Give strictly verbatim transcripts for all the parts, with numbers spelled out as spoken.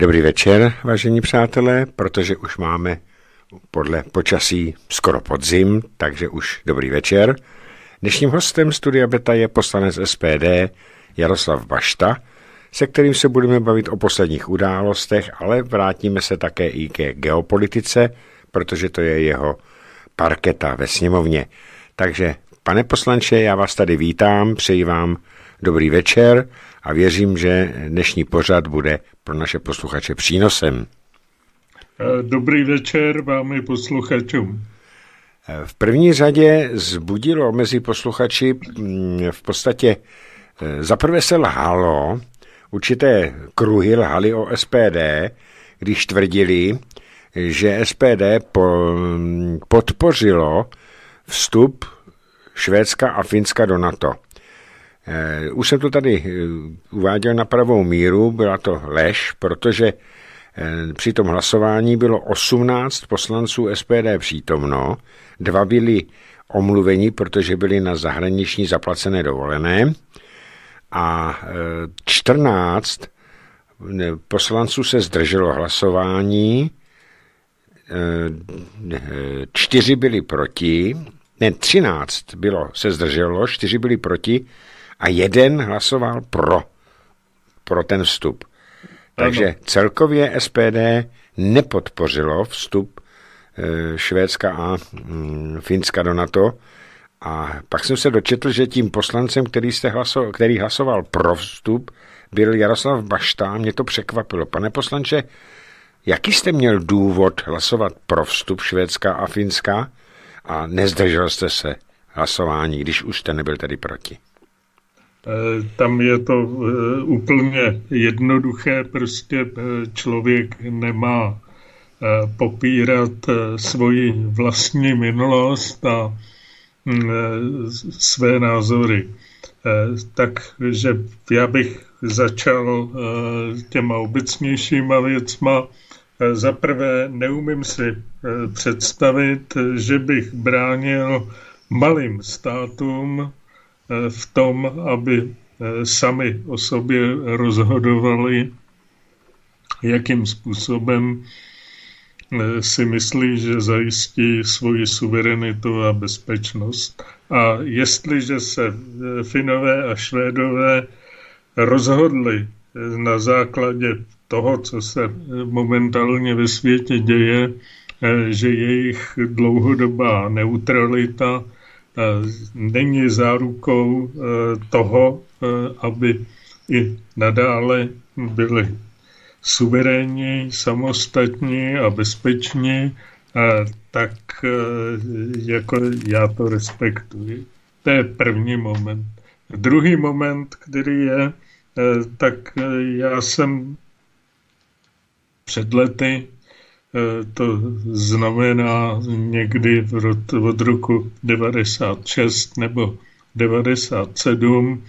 Dobrý večer, vážení přátelé, protože už máme podle počasí skoro podzim, takže už dobrý večer. Dnešním hostem Studia Beta je poslanec S P D Jaroslav Bašta, se kterým se budeme bavit o posledních událostech, ale vrátíme se také i ke geopolitice, protože to je jeho parketa ve sněmovně. Takže, pane poslanče, já vás tady vítám, přeji vám dobrý večer a věřím, že dnešní pořad bude pro naše posluchače přínosem. Dobrý večer vám i posluchačům. V první řadě zbudilo mezi posluchači v podstatě zaprvé se lhalo, určité kruhy lhali o S P D, když tvrdili, že S P D podpořilo vstup Švédska a Finska do NATO. Už jsem to tady uváděl na pravou míru, byla to lež, protože při tom hlasování bylo osmnáct poslanců S P D přítomno, dva byli omluveni, protože byli na zahraniční zaplacené dovolené a čtrnáct poslanců se zdrželo hlasování, čtyři byli proti, ne, třináct bylo, se zdrželo, čtyři byli proti a jeden hlasoval pro, pro ten vstup. Takže ano. Celkově S P D nepodpořilo vstup Švédska a Finska do NATO. A pak jsem se dočetl, že tím poslancem, který, jste hlasoval, který hlasoval pro vstup, byl Jaroslav Bašta. Mě to překvapilo. Pane poslanče, jaký jste měl důvod hlasovat pro vstup Švédska a Finska a nezdržel jste se hlasování, když už jste nebyl tady proti? Tam je to úplně jednoduché, prostě člověk nemá popírat svoji vlastní minulost a své názory. Takže já bych začal těma obecnějšíma věcma. Za prvé neumím si představit, že bych bránil malým státům v tom, aby sami o sobě rozhodovali, jakým způsobem si myslí, že zajistí svoji suverenitu a bezpečnost. A jestliže se Finové a Švédové rozhodli na základě toho, co se momentálně ve světě děje, že jejich dlouhodobá neutralita není zárukou toho, aby i nadále byli suverénní, samostatní a bezpeční, tak jako já to respektuji. To je první moment. Druhý moment, který je, tak já jsem před lety, to znamená někdy od roku devadesát šest nebo devadesát sedm,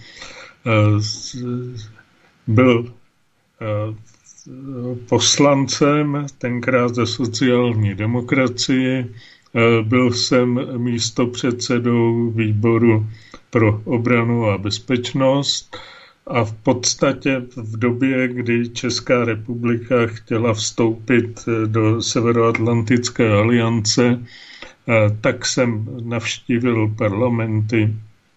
byl poslancem, tenkrát ze sociální demokracie, byl jsem místopředsedou výboru pro obranu a bezpečnost a v podstatě v době, kdy Česká republika chtěla vstoupit do Severoatlantické aliance, tak jsem navštívil parlamenty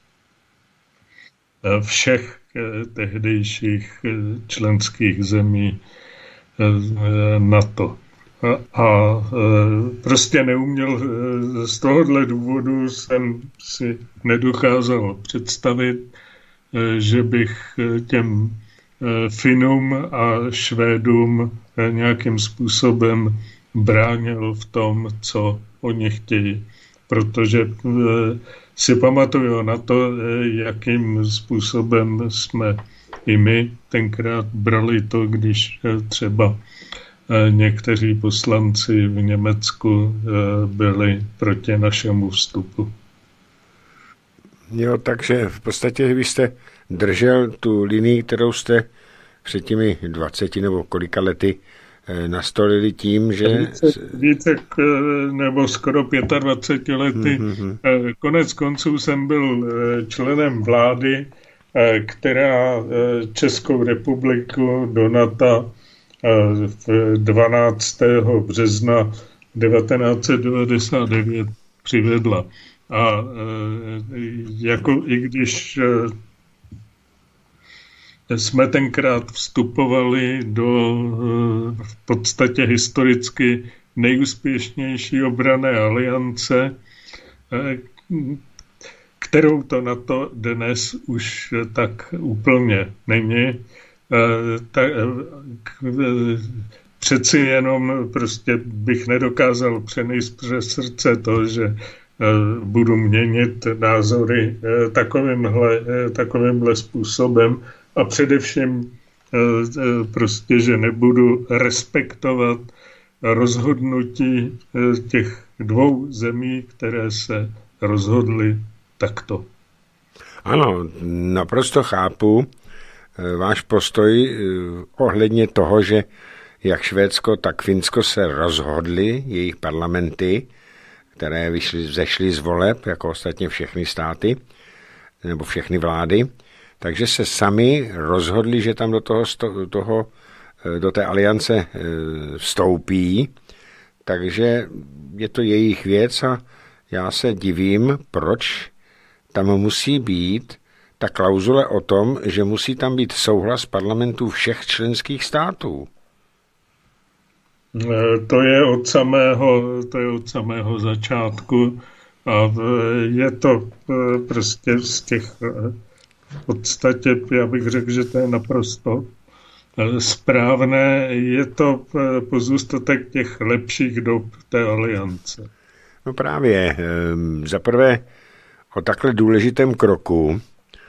všech tehdejších členských zemí NATO. A, a prostě neuměl, z tohohle důvodu jsem si nedokázal představit, že bych těm Finům a Švédům nějakým způsobem bránil v tom, co oni chtějí. Protože si pamatuju na to, jakým způsobem jsme i my tenkrát brali to, když třeba někteří poslanci v Německu byli proti našemu vstupu. Jo, takže v podstatě vy jste držel tu linii, kterou jste před těmi dvaceti nebo kolika lety nastolili tím, že... Více, více nebo skoro dvacet pět lety. Mm-hmm. Konec konců jsem byl členem vlády, která Českou republiku do NATO dvanáctého března devatenáct set devadesát devět přivedla. A jako i když jsme tenkrát vstupovali do v podstatě historicky nejúspěšnější obranné aliance, kterou to NATO dnes už tak úplně není. Tak, přeci jenom prostě bych nedokázal přenést přes srdce to, že budu měnit názory takovýmhle, takovýmhle způsobem a především prostě, že nebudu respektovat rozhodnutí těch dvou zemí, které se rozhodly takto. Ano, naprosto chápu váš postoj ohledně toho, že jak Švédsko, tak Finsko se rozhodly, jejich parlamenty, které vyšly, vzešly z voleb, jako ostatně všechny státy, nebo všechny vlády, takže se sami rozhodli, že tam do toho, toho do té aliance vstoupí, takže je to jejich věc a já se divím, proč tam musí být ta klauzule o tom, že musí tam být souhlas parlamentů všech členských států. To je od samého, to je od samého začátku a je to prostě z těch v podstatě, já bych řekl, že to je naprosto správné. Je to pozůstatek těch lepších dob té aliance. No právě. Za prvé o takhle důležitém kroku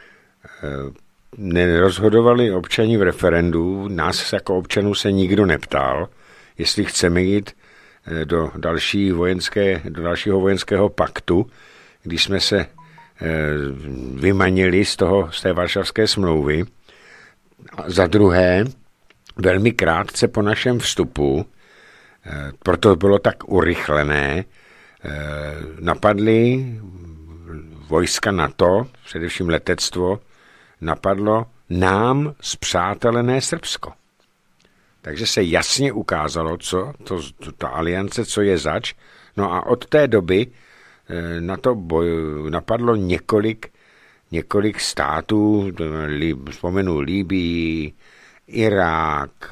nerozhodovali občani v referendu. Nás jako občanů se nikdo neptal, jestli chceme jít do, další vojenské, do dalšího vojenského paktu, když jsme se vymanili z, toho, z té Varšavské smlouvy. A za druhé, velmi krátce po našem vstupu, proto bylo tak urychlené, napadly vojska NATO, především letectvo, napadlo nám spřátelené Srbsko. Takže se jasně ukázalo, co to, to, ta aliance, co je zač. No a od té doby na to boj, napadlo několik, několik států, vzpomenu Libyi, Irák,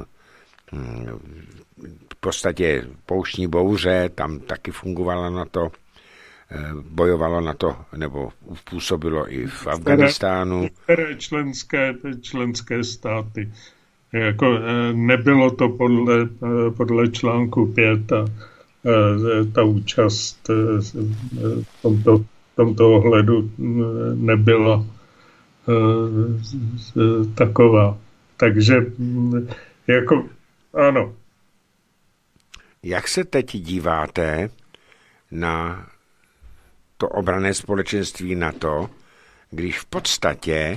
v podstatě pouštní bouře, tam taky fungovala na to, bojovalo na to, nebo působilo i v Afghánistánu. Některé členské, členské státy. Jako nebylo to podle, podle článku pět a ta účast v tomto, v tomto ohledu nebyla taková. Takže jako ano. Jak se teď díváte na to obranné společenství NATO, když v podstatě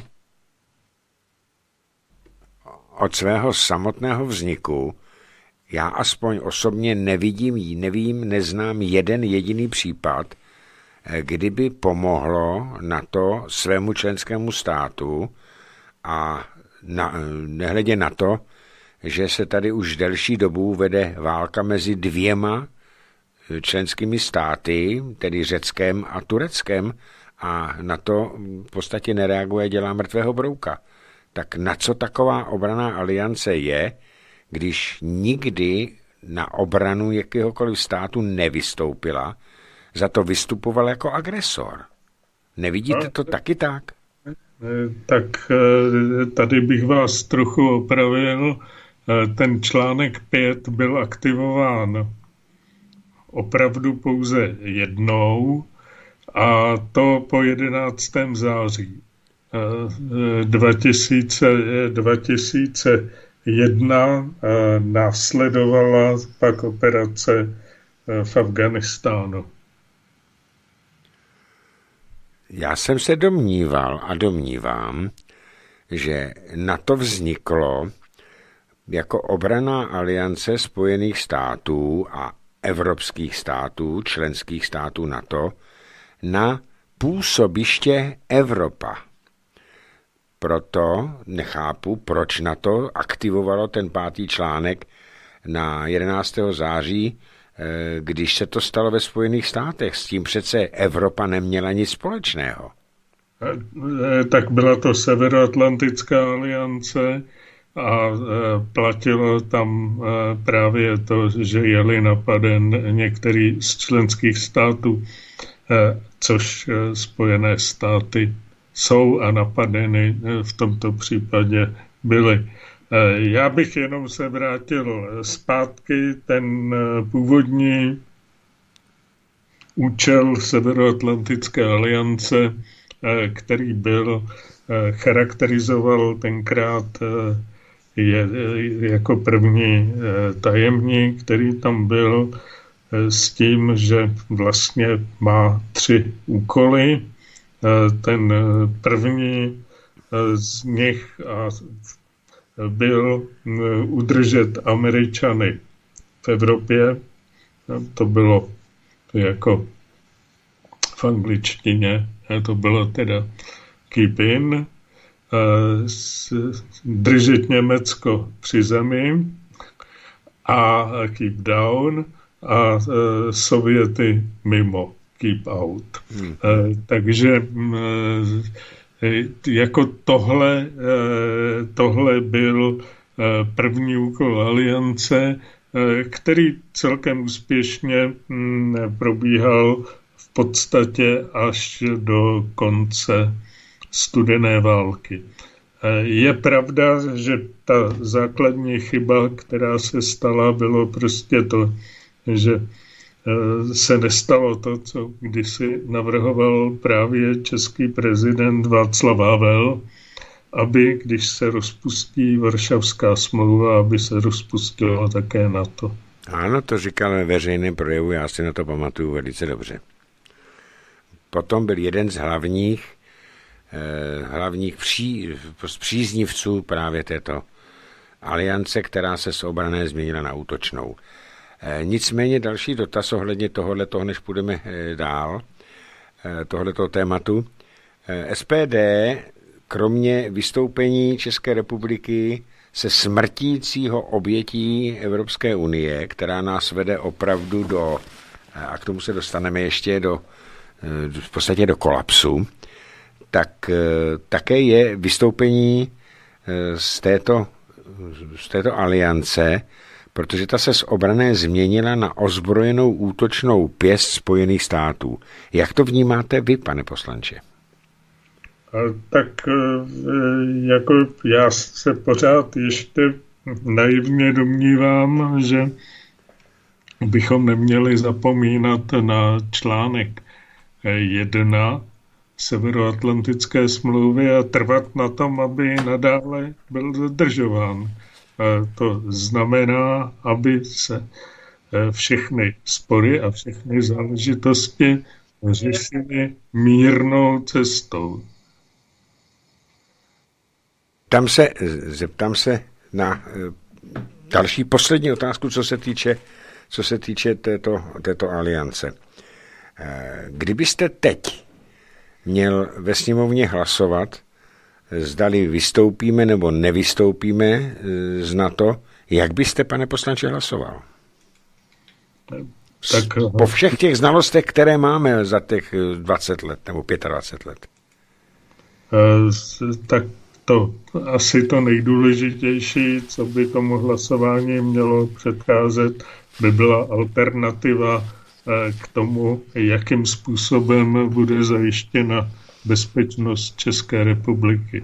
od svého samotného vzniku já aspoň osobně nevidím, nevím, neznám jeden jediný případ, kdyby pomohlo NATO svému členskému státu a na, nehledě na to, že se tady už delší dobu vede válka mezi dvěma členskými státy, tedy Řeckem a Tureckem, a na to v podstatě nereaguje, dělá mrtvého brouka. Tak na co taková obranná aliance je, když nikdy na obranu jakéhokoliv státu nevystoupila, za to vystupoval jako agresor? Nevidíte to taky tak? Tak tady bych vás trochu opravil. Ten článek pět byl aktivován opravdu pouze jednou, a to po jedenáctého září dva tisíce jedna následovala pak operace v Afghánistánu. Já jsem se domníval a domnívám, že NATO vzniklo jako obranná aliance Spojených států a evropských států, členských států NATO, na působiště Evropa. proto nechápu, proč na to aktivovalo ten pátý článek na jedenáctého září, když se to stalo ve Spojených státech. S tím přece Evropa neměla nic společného. Tak byla to Severoatlantická aliance a platilo tam právě to, že jeli napaden některý z členských států, což Spojené státy jsou a napadeny v tomto případě byly. Já bych jenom se vrátil zpátky. Ten původní účel Severoatlantické aliance, který byl, charakterizoval tenkrát je, jako první tajemník, který tam byl s tím, že vlastně má tři úkoly. Ten první z nich a byl udržet Američany v Evropě. To bylo jako v angličtině, to bylo teda keep in, držet Německo při zemi a keep down a Sověty mimo, keep out. Hmm. Takže jako tohle, tohle byl první úkol aliance, který celkem úspěšně probíhal v podstatě až do konce studené války. Je pravda, že ta základní chyba, která se stala, bylo prostě to, že se nestalo to, co kdysi navrhoval právě český prezident Václav Havel, aby, když se rozpustí Varšavská smlouva, aby se rozpustilo také NATO. Ano, to říkal ve veřejném projevu, já si na to pamatuju velice dobře. Potom byl jeden z hlavních, eh, hlavních pří, příznivců právě této aliance, která se z obranné změnila na útočnou. Eh, nicméně další dotaz ohledně tohoto, než půjdeme eh, dál, eh, tohoto tématu. Eh, S P D, kromě vystoupení České republiky se smrtícího obětí Evropské unie, která nás vede opravdu do, a k tomu se dostaneme ještě do, v podstatě do kolapsu, tak také je vystoupení z této, z této aliance, protože ta se z obranné změnila na ozbrojenou útočnou pěst Spojených států. Jak to vnímáte vy, pane poslanče? Tak jako já se pořád ještě naivně domnívám, že bychom neměli zapomínat na článek jedna Severoatlantické smlouvy a trvat na tom, aby nadále byl dodržován. To znamená, aby se všechny spory a všechny záležitosti řešily mírnou cestou. Tam se, zeptám se na další poslední otázku, co se týče, co se týče této, této aliance. Kdybyste teď měl ve sněmovně hlasovat, zdali vystoupíme nebo nevystoupíme z NATO, jak byste, pane poslanče, hlasoval? Tak, po všech těch znalostech, které máme za těch dvacet let nebo dvacet pět let. Tak to asi to nejdůležitější, co by tomu hlasování mělo předcházet, by byla alternativa k tomu, jakým způsobem bude zajištěna bezpečnost České republiky.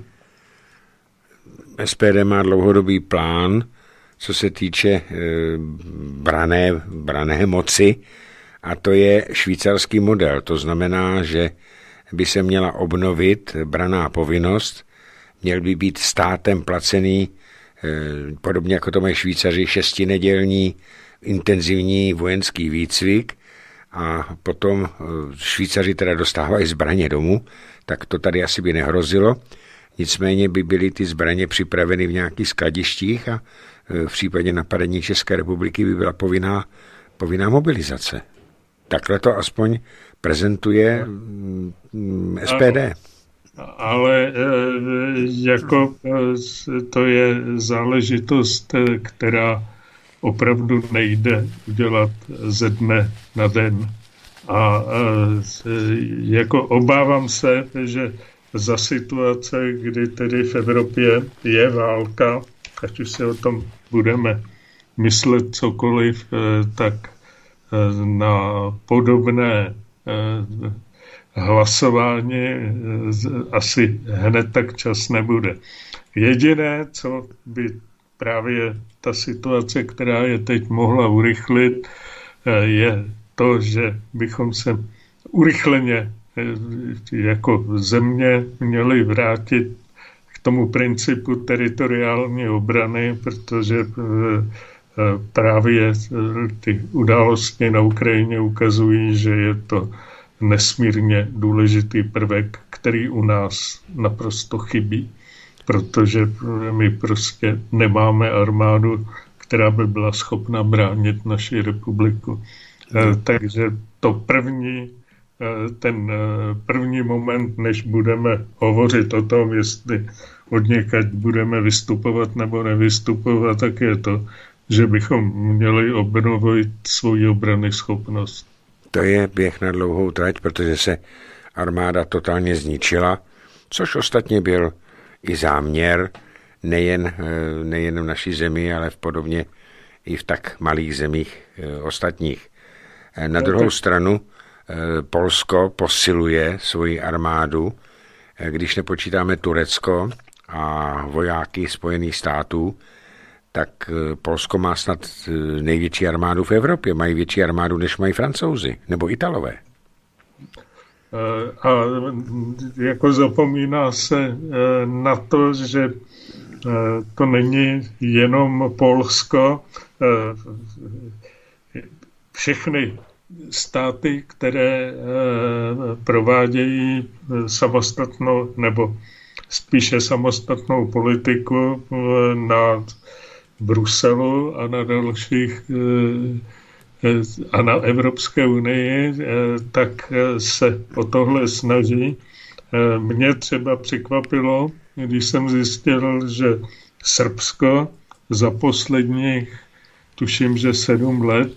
S P D má dlouhodobý plán, co se týče brané, brané moci, a to je švýcarský model. To znamená, že by se měla obnovit branná povinnost, měl by být státem placený, podobně jako to mají Švýcaři, šestinedělní intenzivní vojenský výcvik, a potom Švýcaři teda dostávají zbraně domů, tak to tady asi by nehrozilo. Nicméně by byly ty zbraně připraveny v nějakých skladištích a v případě napadení České republiky by byla povinná, povinná mobilizace. Takhle to aspoň prezentuje S P D. ale jako to je záležitost, která opravdu nejde udělat ze dne na den. A jako obávám se, že za situace, kdy tedy v Evropě je válka, ať už si o tom budeme myslet cokoliv, tak na podobné hlasování asi hned tak čas nebude. Jediné, co by právě ta situace, která je teď mohla urychlit, je to, že bychom se urychleně jako země měli vrátit k tomu principu teritoriální obrany, protože právě ty události na Ukrajině ukazují, že je to nesmírně důležitý prvek, který u nás naprosto chybí, protože my prostě nemáme armádu, která by byla schopna bránit naši republiku. Takže to první, ten první moment, než budeme hovořit o tom, jestli odněkud budeme vystupovat nebo nevystupovat, tak je to, že bychom měli obnovit svoji obrany schopnost. To je běh na dlouhou trať, protože se armáda totálně zničila, což ostatně byl i záměr nejen, nejen v naší zemi, ale v podobně i v tak malých zemích ostatních. Na druhou stranu Polsko posiluje svoji armádu, když nepočítáme Turecko a vojáky Spojených států, tak Polsko má snad největší armádu v Evropě. Mají větší armádu, než mají Francouzi nebo Italové. A jako zapomíná se na to, že to není jenom Polsko. Všechny státy, které provádějí samostatnou nebo spíše samostatnou politiku na Bruselu a na dalších a na Evropské unii, tak se o tohle snaží. Mě třeba překvapilo, když jsem zjistil, že Srbsko za posledních, tuším, že sedm let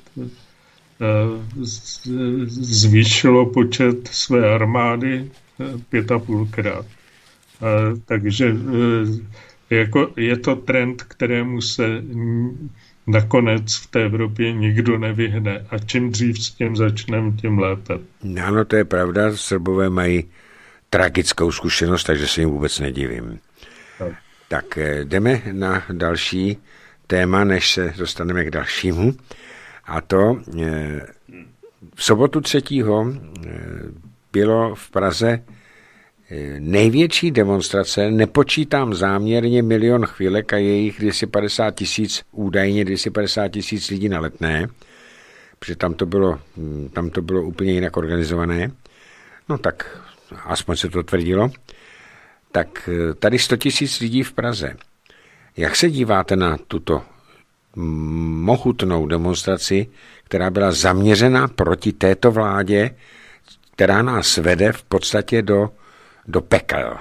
zvýšilo počet své armády pět a půlkrát. Takže jako je to trend, kterému se nakonec v té Evropě nikdo nevyhne. A čím dřív s tím začneme, tím lépe. Ano, to je pravda. Srbové mají tragickou zkušenost, takže se jim vůbec nedivím. Tak. tak jdeme na další téma, než se dostaneme k dalšímu. A to v sobotu třetího bylo v Praze největší demonstrace, nepočítám záměrně milion chvílek a jejich dvě stě padesát tisíc, údajně dvě stě padesát tisíc lidí na Letné, protože tam to bylo, tam to bylo úplně jinak organizované. No tak, aspoň se to tvrdilo. Tak tady sto tisíc lidí v Praze. Jak se díváte na tuto mohutnou demonstraci, která byla zaměřena proti této vládě, která nás vede v podstatě do do pekel?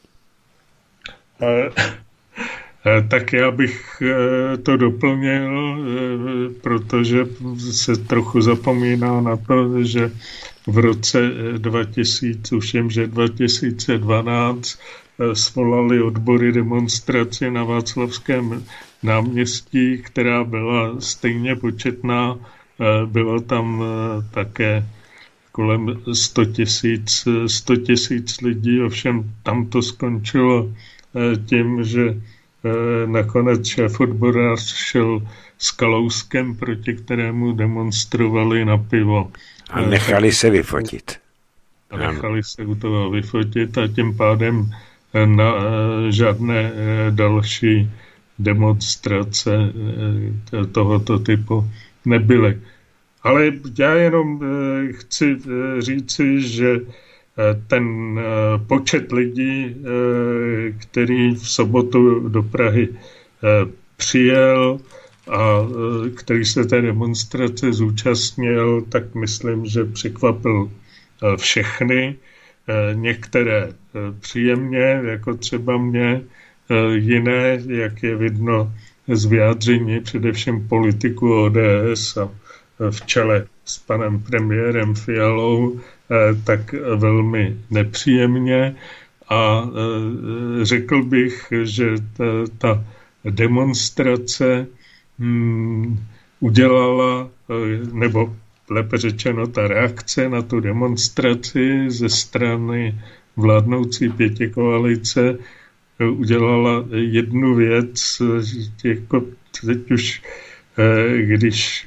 Tak já bych to doplnil, protože se trochu zapomíná na to, že v roce dva tisíce, už jim, že dva tisíce dvanáct svolali odbory demonstraci na Václavském náměstí, která byla stejně početná. Bylo tam také kolem sto tisíc lidí, ovšem tam to skončilo tím, že nakonec šéf odborář šel s Kalouskem, proti kterému demonstrovali na pivo. A nechali se vyfotit. A nechali se u toho vyfotit a tím pádem na žádné další demonstrace tohoto typu nebyly. Ale já jenom chci říci, že ten počet lidí, který v sobotu do Prahy přijel a který se té demonstrace zúčastnil, tak myslím, že překvapil všechny. některé příjemně, jako třeba mě, jiné, jak je vidno z vyjádření především politiků O D S a v čele s panem premiérem Fialou, tak velmi nepříjemně. A řekl bych, že ta, ta demonstrace hmm, udělala, nebo lépe řečeno ta reakce na tu demonstraci ze strany vládnoucí pětikoalice udělala jednu věc, jako teď už, když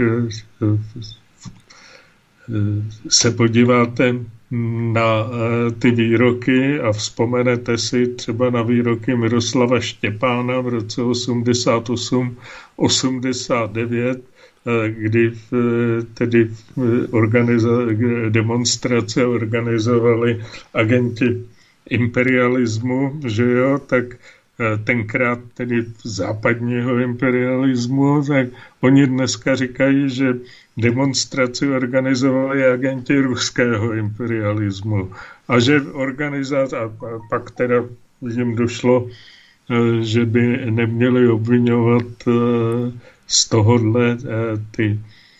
se podíváte na ty výroky a vzpomenete si třeba na výroky Miroslava Štěpána v roce osmdesát osm osmdesát devět, kdy tedy organizo- demonstrace organizovali agenti imperialismu, že jo, tak tenkrát tedy západního imperialismu, tak oni dneska říkají, že demonstraci organizovali agenti ruského imperialismu a že organizátor, a pak teda jim došlo, že by neměli obvinovat z tohohle ty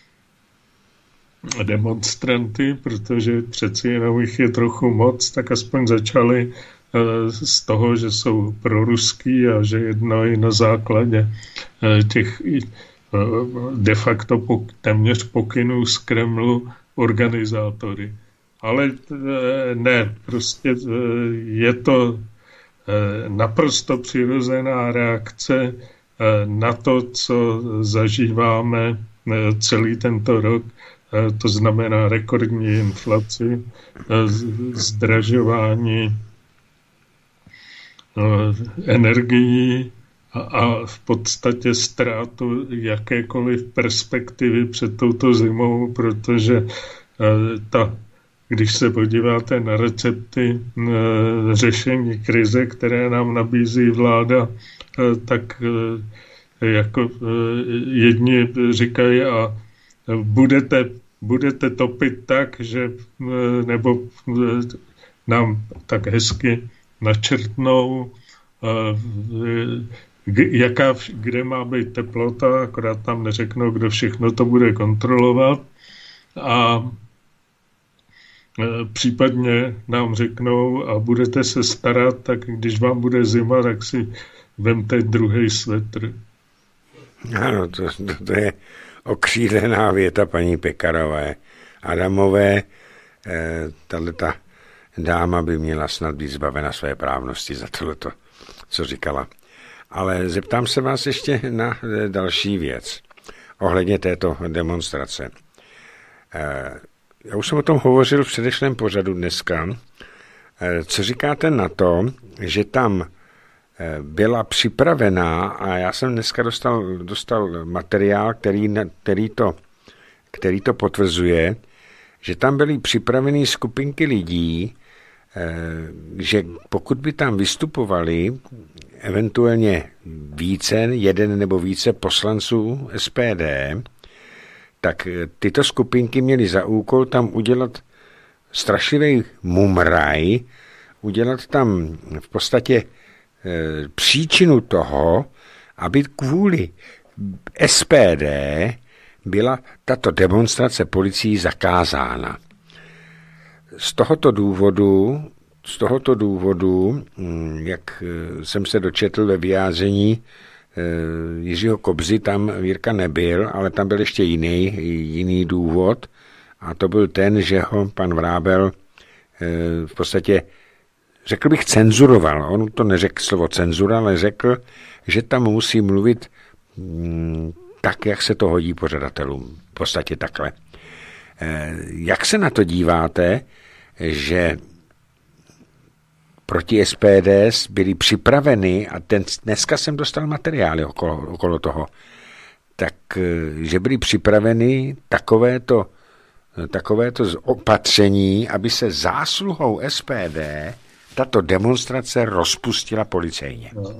demonstranty, protože přeci jenom jich je trochu moc, tak aspoň začali z toho, že jsou proruský a že jednají na základě těch de facto téměř pokynů z Kremlu organizátory. Ale ne, prostě je to naprosto přirozená reakce na to, co zažíváme celý tento rok, to znamená rekordní inflaci, zdražování energií a, a v podstatě ztrátu jakékoliv perspektivy před touto zimou, protože ta, když se podíváte na recepty řešení krize, které nám nabízí vláda, tak jako jedni říkají a budete, budete topit tak, že nebo nám tak hezky načrtnou, jaká, kde má být teplota, akorát tam neřeknou, kdo všechno to bude kontrolovat a případně nám řeknou a budete se starat, tak když vám bude zima, tak si vemte druhý svetr. Ano, to, to, to je okřídlená věta paní Pekarové. Adamové, eh, tato dáma by měla snad být zbavena své právnosti za tohleto, co říkala. Ale zeptám se vás ještě na další věc ohledně této demonstrace. Eh, já už jsem o tom hovořil v předešlém pořadu dneska. Eh, co říkáte na to, že tam byla připravená, a já jsem dneska dostal, dostal materiál, který, který, to, který to potvrzuje, že tam byly připravené skupinky lidí, že pokud by tam vystupovali eventuálně více, jeden nebo více poslanců S P D, tak tyto skupinky měly za úkol tam udělat strašlivý mumraj, udělat tam v podstatě příčinu toho, aby kvůli S P D byla tato demonstrace policií zakázána. Z tohoto důvodu, z tohoto důvodu, jak jsem se dočetl ve vyjádření Jiřího Kobzy, tam Jirka nebyl, ale tam byl ještě jiný, jiný důvod, a to byl ten, že ho pan Vrábel v podstatě, řekl bych, cenzuroval. On to neřekl slovo cenzura, ale řekl, že tam musí mluvit mm, tak, jak se to hodí pořadatelům. V podstatě takhle. E, jak se na to díváte, že proti S P D byli připraveni, a ten, dneska jsem dostal materiály okolo, okolo toho, tak, že byli připraveni takovéto, takovéto opatření, aby se zásluhou S P D tato demonstrace rozpustila policejně. No.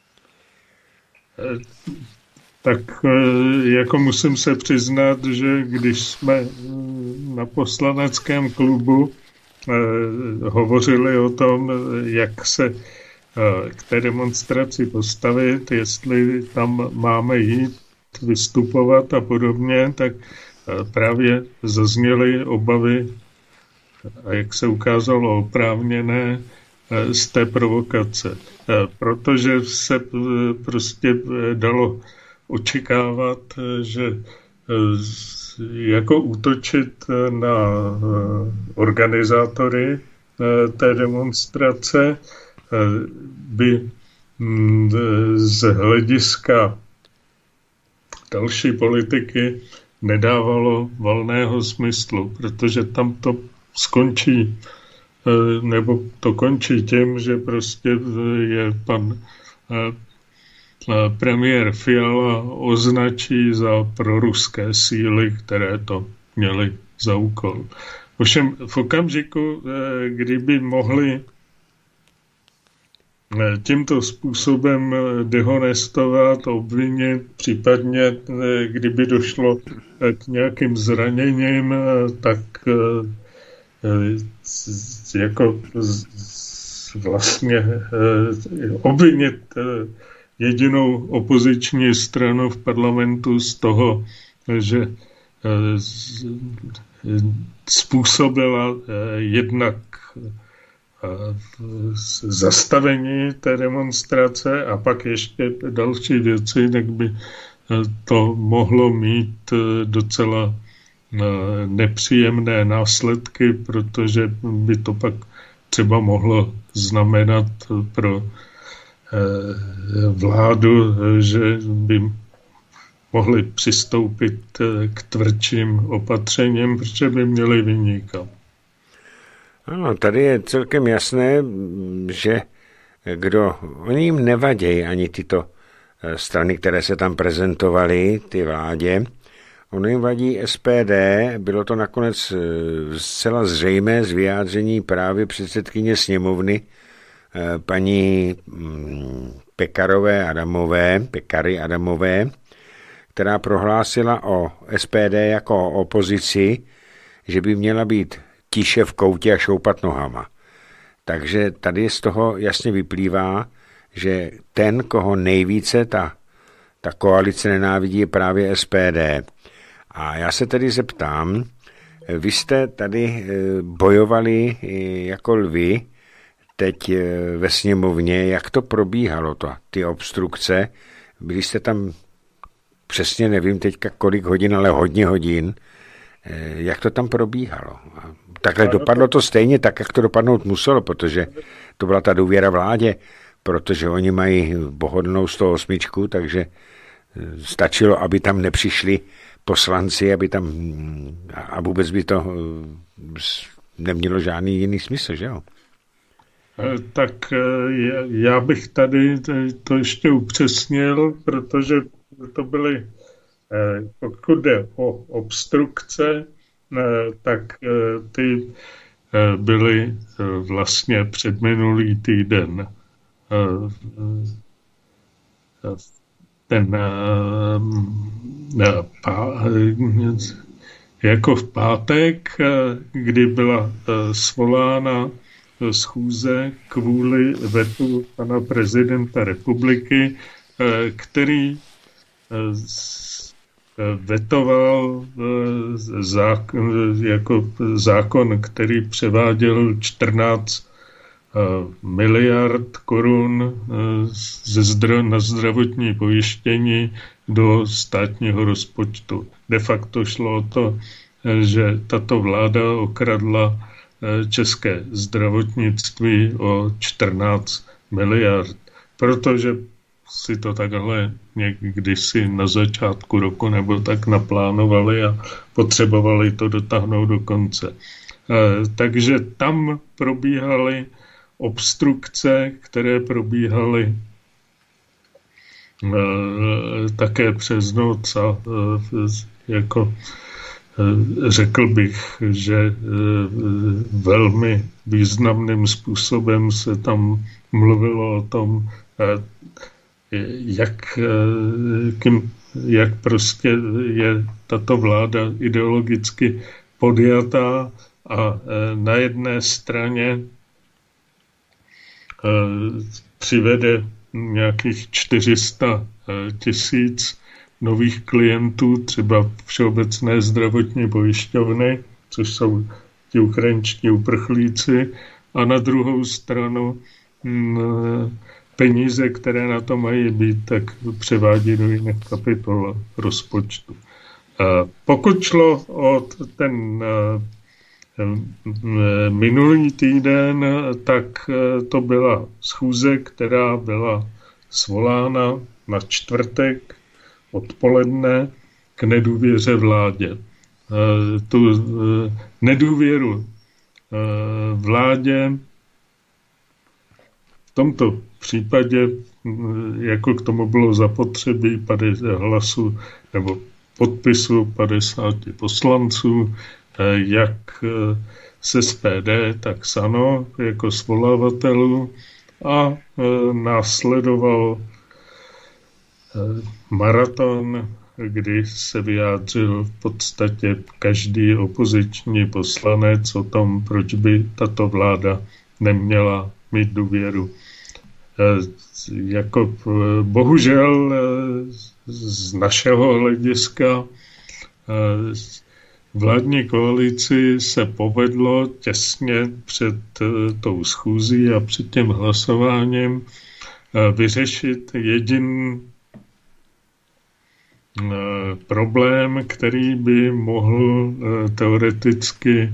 Tak jako musím se přiznat, že když jsme na poslaneckém klubu hovořili o tom, jak se k té demonstraci postavit, jestli tam máme jít, vystupovat a podobně, tak právě zazněly obavy, a jak se ukázalo oprávněné, z té provokace. Protože se prostě dalo očekávat, že jako útočit na organizátory té demonstrace by z hlediska další politiky nedávalo valného smyslu, protože tam to skončí, nebo to končí tím, že prostě je pan premiér Fiala označí za proruské síly, které to měly za úkol. Ovšem v okamžiku, kdyby mohli tímto způsobem dehonestovat, obvinit, případně kdyby došlo k nějakým zraněním, tak jako vlastně obvinit jedinou opoziční stranu v parlamentu z toho, že způsobila jednak zastavení té demonstrace a pak ještě další věci, tak by to mohlo mít docela nepříjemné následky, protože by to pak třeba mohlo znamenat pro vládu, že by mohli přistoupit k tvrdším opatřením, protože by měli viníka. Ano, tady je celkem jasné, že kdo, oni jim nevadějí ani tyto strany, které se tam prezentovaly, ty vládě. Ono jim vadí S P D, bylo to nakonec zcela zřejmé z vyjádření právě předsedkyně sněmovny paní Pekarové Adamové, Pekary Adamové, která prohlásila o S P D jako o opozici, že by měla být tiše v koutě a šoupat nohama. Takže tady z toho jasně vyplývá, že ten, koho nejvíce ta, ta koalice nenávidí, je právě S P D. A já se tedy zeptám, vy jste tady bojovali jako lvi teď ve sněmovně, jak to probíhalo, to, ty obstrukce, byli jste tam přesně nevím teďka kolik hodin, ale hodně hodin, jak to tam probíhalo. Takhle dopadlo to stejně tak, jak to dopadnout muselo, protože to byla ta důvěra vládě, protože oni mají pohodlnou sto osm, takže stačilo, aby tam nepřišli poslanci, aby tam a vůbec by to nemělo žádný jiný smysl, že jo? Tak já bych tady to ještě upřesnil, protože to byly, pokud jde o obstrukce, tak ty byly vlastně předminulý týden. Ten jako v pátek, kdy byla svolána schůze kvůli vetu pana prezidenta republiky, který vetoval zákon, jako zákon, který převáděl čtrnáct miliard korun ze zdro, na zdravotní pojištění do státního rozpočtu. De facto šlo o to, že tato vláda okradla české zdravotnictví o čtrnáct miliard, protože si to takhle někdy si na začátku roku nebo tak naplánovali a potřebovali to dotáhnout do konce. Takže tam probíhaly obstrukce, které probíhaly také přes noc a jako řekl bych, že velmi významným způsobem se tam mluvilo o tom, jak, jak prostě je tato vláda ideologicky podjatá a na jedné straně přivede nějakých čtyři sta tisíc nových klientů, třeba Všeobecné zdravotní pojišťovny, což jsou ti ukrajinští uprchlíci, a na druhou stranu peníze, které na to mají být, tak převádí do jiných kapitol rozpočtu. Pokud šlo o ten minulý týden, tak to byla schůze, která byla svolána na čtvrtek odpoledne k nedůvěře vládě. Tu nedůvěru vládě v tomto případě, jako k tomu bylo zapotřebí padesát hlasů nebo podpisu padesáti poslanců, jak z S P D, tak S A N O jako svolavatelů, a následoval maraton, kdy se vyjádřil v podstatě každý opoziční poslanec o tom, proč by tato vláda neměla mít důvěru. Jako bohužel z našeho hlediska vládní koalici se povedlo těsně před tou schůzí a před tím hlasováním vyřešit jediný problém, který by mohl teoreticky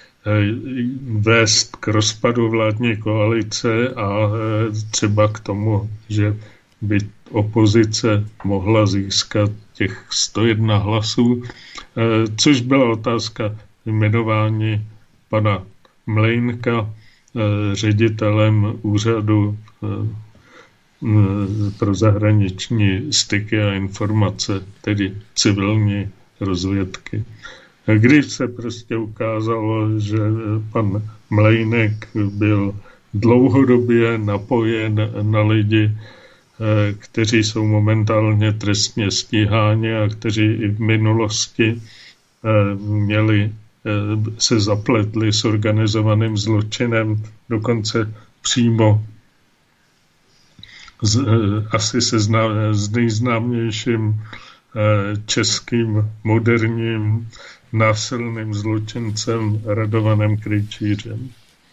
vést k rozpadu vládní koalice a třeba k tomu, že by opozice mohla získat těch sto jedna hlasů, což byla otázka jmenování pana Mlejnka ředitelem úřadu pro zahraniční styky a informace, tedy civilní rozvědky. Když se prostě ukázalo, že pan Mlejnek byl dlouhodobě napojen na lidi, kteří jsou momentálně trestně stíháni a kteří i v minulosti měli, se zapletli s organizovaným zločinem, dokonce přímo z, asi se zná, s nejznámějším českým moderním násilným zločincem Radovanem Krejčířem.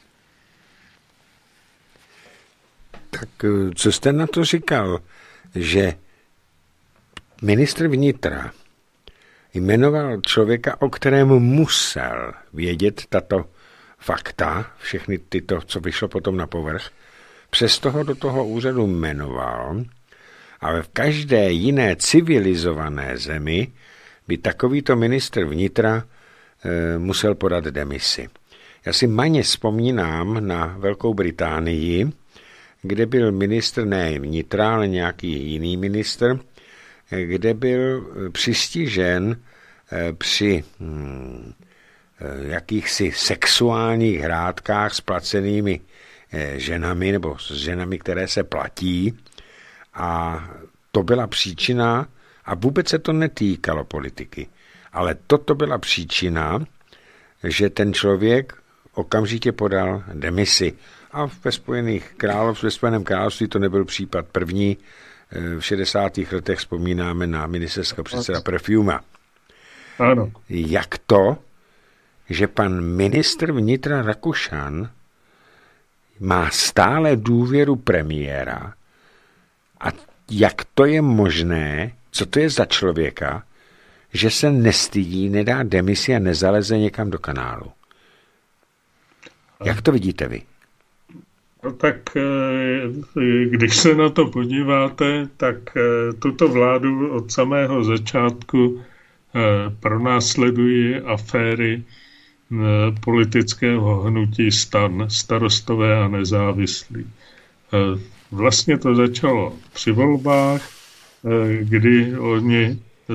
Tak co jste na to říkal, že ministr vnitra jmenoval člověka, o kterém musel vědět tato fakta, všechny tyto, co vyšlo potom na povrch, přesto ho do toho úřadu jmenoval, ale v každé jiné civilizované zemi by takovýto ministr vnitra e, musel podat demisi. Já si maně vzpomínám na Velkou Británii, kde byl ministr ne vnitra, ale nějaký jiný ministr, kde byl přistižen e, při hm, e, jakýchsi sexuálních hrádkách s placenými e, ženami nebo s ženami, které se platí, a to byla příčina, a vůbec se to netýkalo politiky, ale toto byla příčina, že ten člověk okamžitě podal demisi. A ve Spojených království, ve Spojeném království to nebyl případ první. V šedesátých letech vzpomínáme na ministerského předseda Perfuma. Ano. Jak to, že pan ministr vnitra Rakušan má stále důvěru premiéra, a jak to je možné, co to je za člověka, že se nestydí, nedá demisi a nezaleze někam do kanálu? Jak to vidíte vy? No tak když se na to podíváte, tak tuto vládu od samého začátku pronásledují aféry politického hnutí STAN, Starostové a nezávislí. Vlastně to začalo při volbách, kdy oni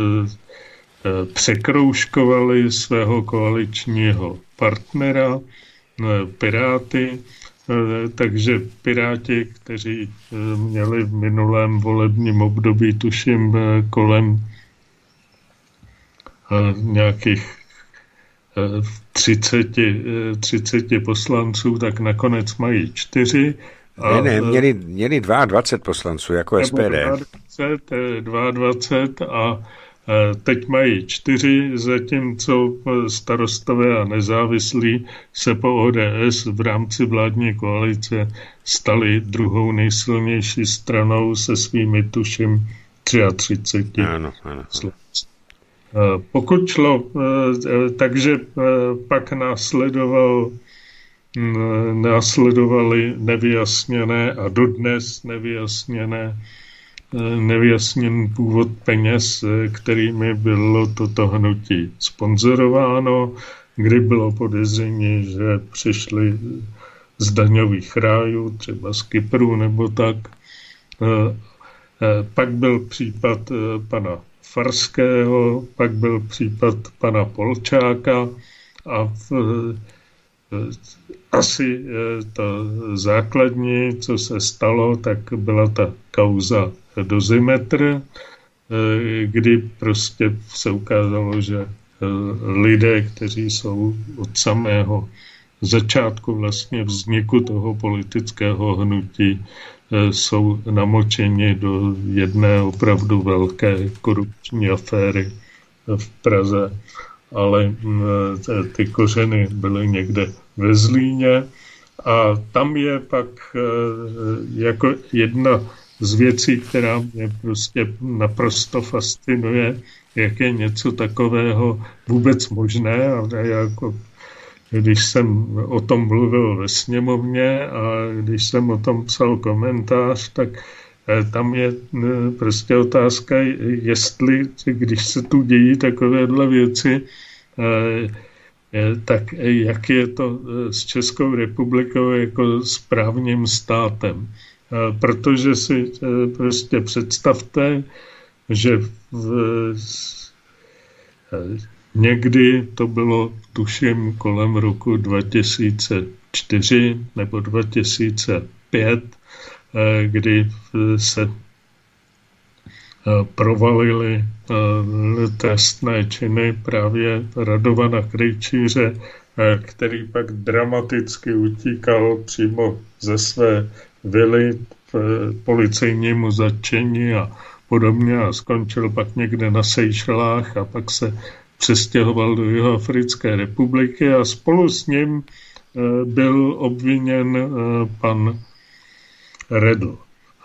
překroužkovali svého koaličního partnera, Piráty, takže Piráti, kteří měli v minulém volebním období, tuším, kolem nějakých třiceti, třiceti poslanců, tak nakonec mají čtyři. A, ne, ne, měli, měli dvacet dva poslanců, jako S P D. dvacet, dvacet dva a teď mají čtyři, zatímco Starostové a nezávislí se po O D S v rámci vládní koalice stali druhou nejsilnější stranou se svými, tuším, třiceti tři. Ano, ano. Pokud šlo, takže pak následoval, následovaly nevyjasněné a dodnes nevyjasněné nevyjasněný původ peněz, kterými bylo toto hnutí sponzorováno, kdy bylo podezření, že přišli z daňových rájů, třeba z Kypru nebo tak. Pak byl případ pana Farského, pak byl případ pana Polčáka a v, asi to základní, co se stalo, tak byla ta kauza Dozimetr, kdy prostě se ukázalo, že lidé, kteří jsou od samého začátku vlastně vzniku toho politického hnutí, jsou namočeni do jedné opravdu velké korupční aféry v Praze, ale ty kořeny byly někde ve Zlíně a tam je pak jako jedna z věcí, která mě prostě naprosto fascinuje, jak je něco takového vůbec možné. A jako, když jsem o tom mluvil ve sněmovně a když jsem o tom psal komentář, tak tam je prostě otázka, jestli, když se tu dějí takovéhle věci, tak jak je to s Českou republikou jako správním státem. Protože si prostě představte, že v, někdy to bylo, tuším, kolem roku dva tisíce čtyři nebo dva tisíce pět, kdy se provalily trestné činy právě Radovana Krejčíře, který pak dramaticky utíkal přímo ze své vily v policejnímu zatčení a podobně a skončil pak někde na Seychelách a pak se přestěhoval do Jihoafrické republiky a spolu s ním byl obviněn pan Redl,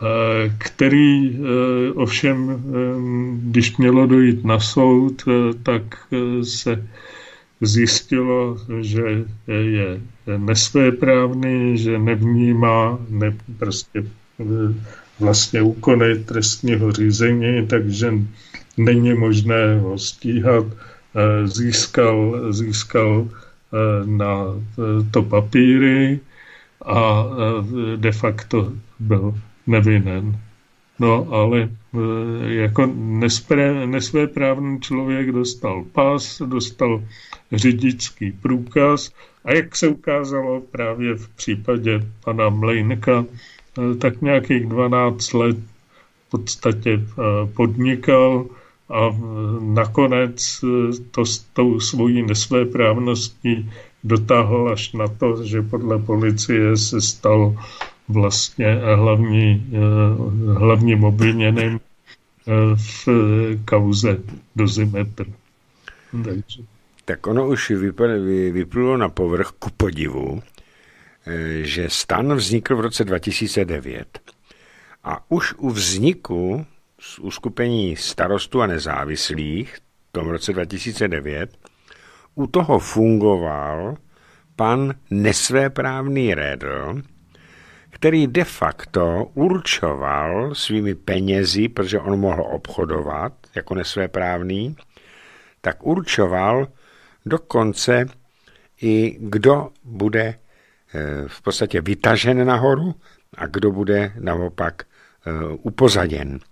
který ovšem, když mělo dojít na soud, tak se zjistilo, že je nesvéprávný, že nevnímá ne, prostě vlastně úkony trestního řízení, takže není možné ho stíhat. Získal, získal na to papíry a de facto byl nevinen. No, ale jako nespré, nesvéprávný člověk dostal pas, dostal řidičský průkaz a jak se ukázalo právě v případě pana Mlejnka, tak nějakých dvanáct let v podstatě podnikal a nakonec to s tou svojí nesvéprávností dotáhl až na to, že podle policie se stal vlastně hlavní, hlavním obviněným v kauze Dozimetr. Takže. Tak ono už vyplynulo na povrch ku podivu, že STAN vznikl v roce dva tisíce devět. A už u vzniku z uskupení Starostů a nezávislých v tom roce dva tisíce devět u toho fungoval pan nesvéprávný Redl, který de facto určoval svými penězi, protože on mohl obchodovat jako nesvéprávný, tak určoval dokonce i kdo bude v podstatě vytažen nahoru a kdo bude naopak upozaděn.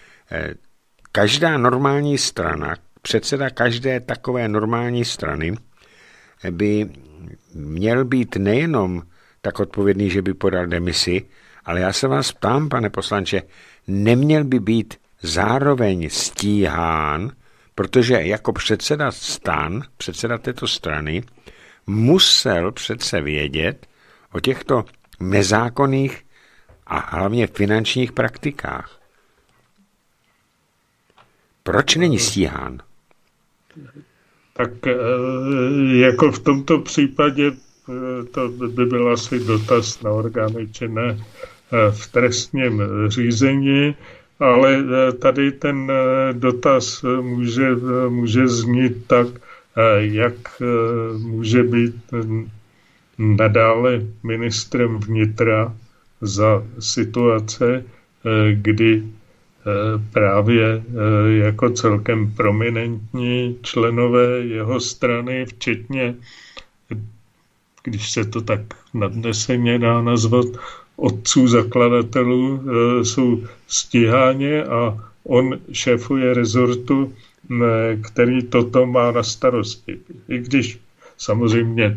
Každá normální strana, předseda každé takové normální strany by měl být nejenom tak odpovědný, že by podal demisi, ale já se vás ptám, pane poslanče, neměl by být zároveň stíhán Protože jako předseda stan, předseda této strany, musel přece vědět o těchto nezákonných a hlavně finančních praktikách. Proč není stíhán? Tak jako v tomto případě to by byl asi dotaz na orgány činné v trestním řízení, ale tady ten dotaz může, může znít tak, jak může být nadále ministrem vnitra za situace, kdy právě jako celkem prominentní členové jeho strany, včetně, když se to tak nadneseně dá nazvat, otců zakladatelů, jsou stíháni a on šéfuje rezortu, který toto má na starosti. I když samozřejmě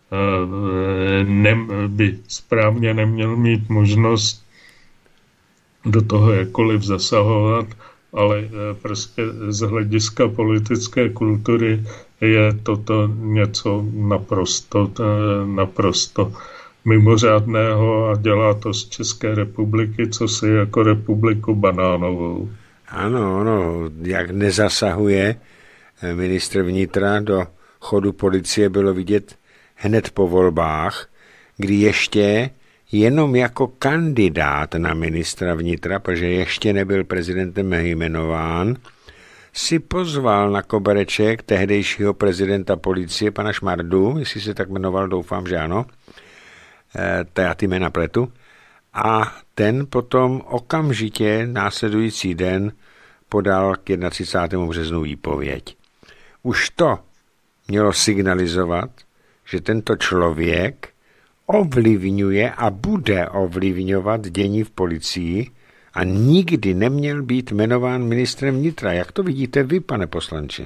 ne, by správně neměl mít možnost do toho jakkoliv zasahovat, ale prostě z hlediska politické kultury je toto něco naprosto, naprosto mimořádného a dělá to z České republiky, co si jako republiku banánovou. Ano, ano, jak nezasahuje ministr vnitra do chodu policie, bylo vidět hned po volbách, kdy ještě jenom jako kandidát na ministra vnitra, protože ještě nebyl prezidentem jmenován, si pozval na kobereček tehdejšího prezidenta policie, pana Šmardu, jestli se tak jmenoval, doufám, že ano, to já ty jména pletu, a ten potom okamžitě následující den podal k třicátému prvnímu březnu výpověď. Už to mělo signalizovat, že tento člověk ovlivňuje a bude ovlivňovat dění v policii a nikdy neměl být jmenován ministrem vnitra. Jak to vidíte vy, pane poslanče?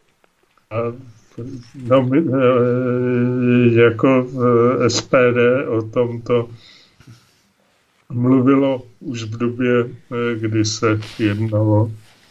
No, jako S P D o tomto mluvilo už v době, kdy se jednalo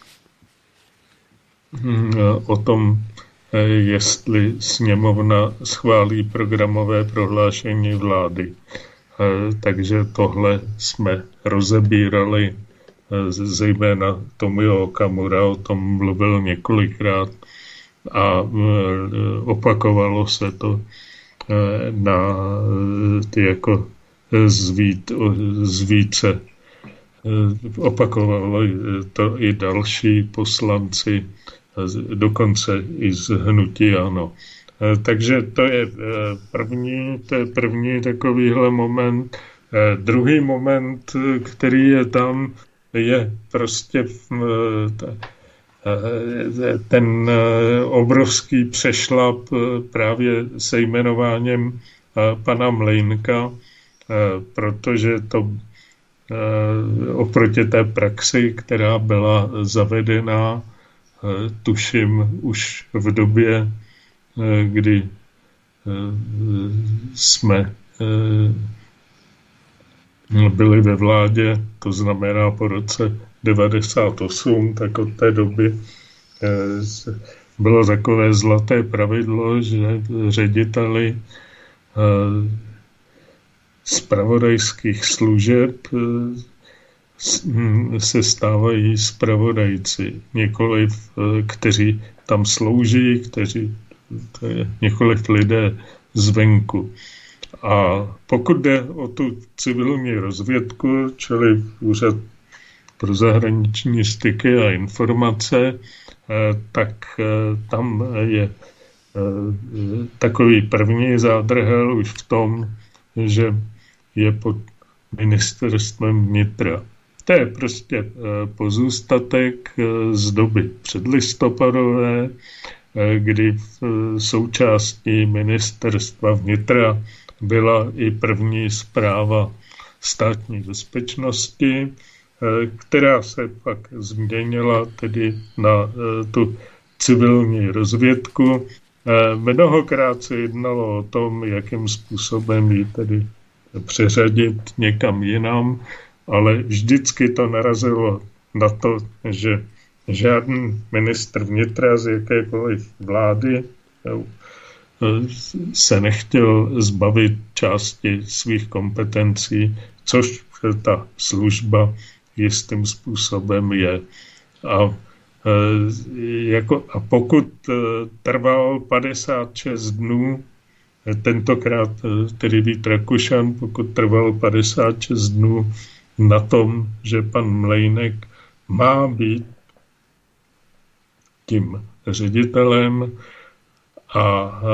o tom, jestli sněmovna schválí programové prohlášení vlády. Takže tohle jsme rozebírali, zejména Tomio Okamura o tom mluvil několikrát a opakovalo se to na ty jako zvíc, zvíce. Opakovalo to i další poslanci, dokonce i z hnutí ANO. Takže to je první, to je první takovýhle moment. Druhý moment, který je tam, je prostě ten obrovský přešlap právě se jmenováním pana Mlejnka, protože to oproti té praxi, která byla zavedená, tuším už v době, kdy jsme byli ve vládě, to znamená po roce devadesát osm, tak od té doby bylo takové zlaté pravidlo, že řediteli zpravodajských služeb se stávají zpravodajci, nikoliv kteří tam slouží, kteří, to je nikoliv lidé zvenku. A pokud jde o tu civilní rozvědku, čili úřad pro zahraniční styky a informace, tak tam je takový první zádrhel už v tom, že je pod ministerstvem vnitra. To je prostě pozůstatek z doby předlistopadové, kdy v součástí ministerstva vnitra byla i první správa státní bezpečnosti, která se pak změnila tedy na tu civilní rozvědku. Mnohokrát se jednalo o tom, jakým způsobem ji tedy přeřadit někam jinam, ale vždycky to narazilo na to, že žádný ministr vnitra z jakékoliv vlády se nechtěl zbavit části svých kompetencí, což ta služba jistým způsobem je. A, jako, a pokud trval padesát šest dnů, tentokrát tedy Vít Rakušan, pokud trval padesát šest dnů na tom, že pan Mlejnek má být tím ředitelem a, a,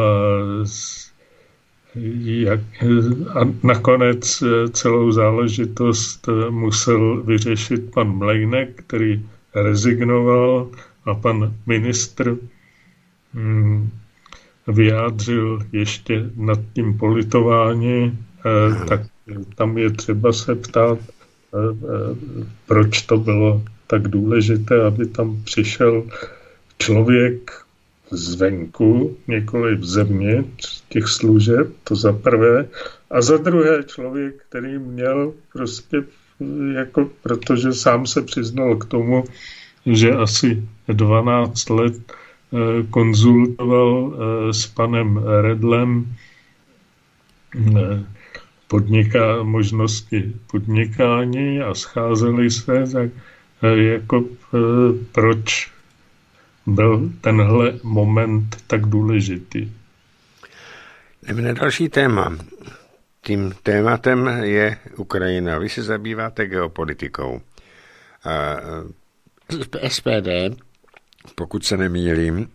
jak, a nakonec celou záležitost musel vyřešit pan Mlejnek, který rezignoval, a pan ministr hm, vyjádřil ještě nad tím politování, eh, tak tam je třeba se ptát, eh, eh, proč to bylo tak důležité, aby tam přišel člověk zvenku, nikoliv zevnitř těch služeb, to za prvé, a za druhé člověk, který měl prostě jako, protože sám se přiznal k tomu, že asi dvanáct let konzultoval s panem Redlem podniká, možnosti podnikání a scházeli se, tak jako proč byl tenhle moment tak důležitý. Jdeme na další téma. Tím tématem je Ukrajina. Vy se zabýváte geopolitikou. S P D, pokud se nemýlím,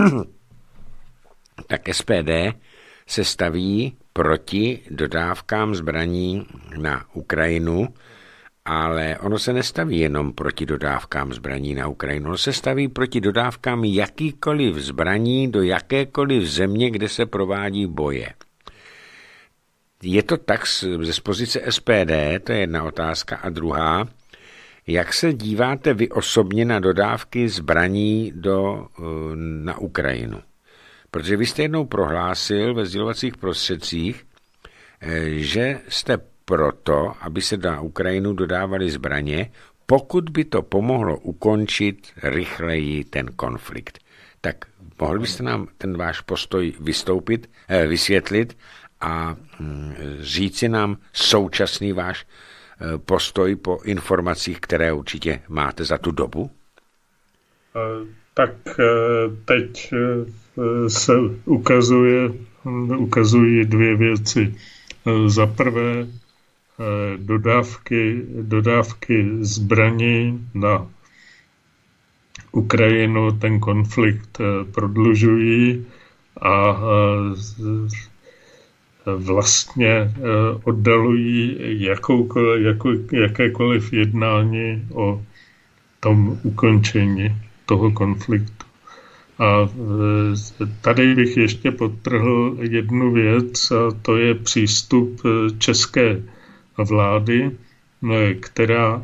tak S P D se staví proti dodávkám zbraní na Ukrajinu, ale ono se nestaví jenom proti dodávkám zbraní na Ukrajinu, ono se staví proti dodávkám jakýkoliv zbraní do jakékoliv země, kde se provádí boje. Je to tak ze pozice S P D, to je jedna otázka, a druhá, jak se díváte vy osobně na dodávky zbraní do, na Ukrajinu? Protože vy jste jednou prohlásil ve sdělovacích prostředcích, že jste proto, aby se na Ukrajinu dodávaly zbraně, pokud by to pomohlo ukončit rychleji ten konflikt. Tak mohl byste nám ten váš postoj vystoupit, vysvětlit a říci nám současný váš postoj po informacích, které určitě máte za tu dobu? Tak teď se ukazuje, ukazují dvě věci. Za prvé dodávky, dodávky zbraní na Ukrajinu ten konflikt prodlužují a vlastně oddalují jakoukoliv, jakou, jakékoliv jednání o tom ukončení toho konfliktu. A tady bych ještě podtrhl jednu věc, a to je přístup české vlády, která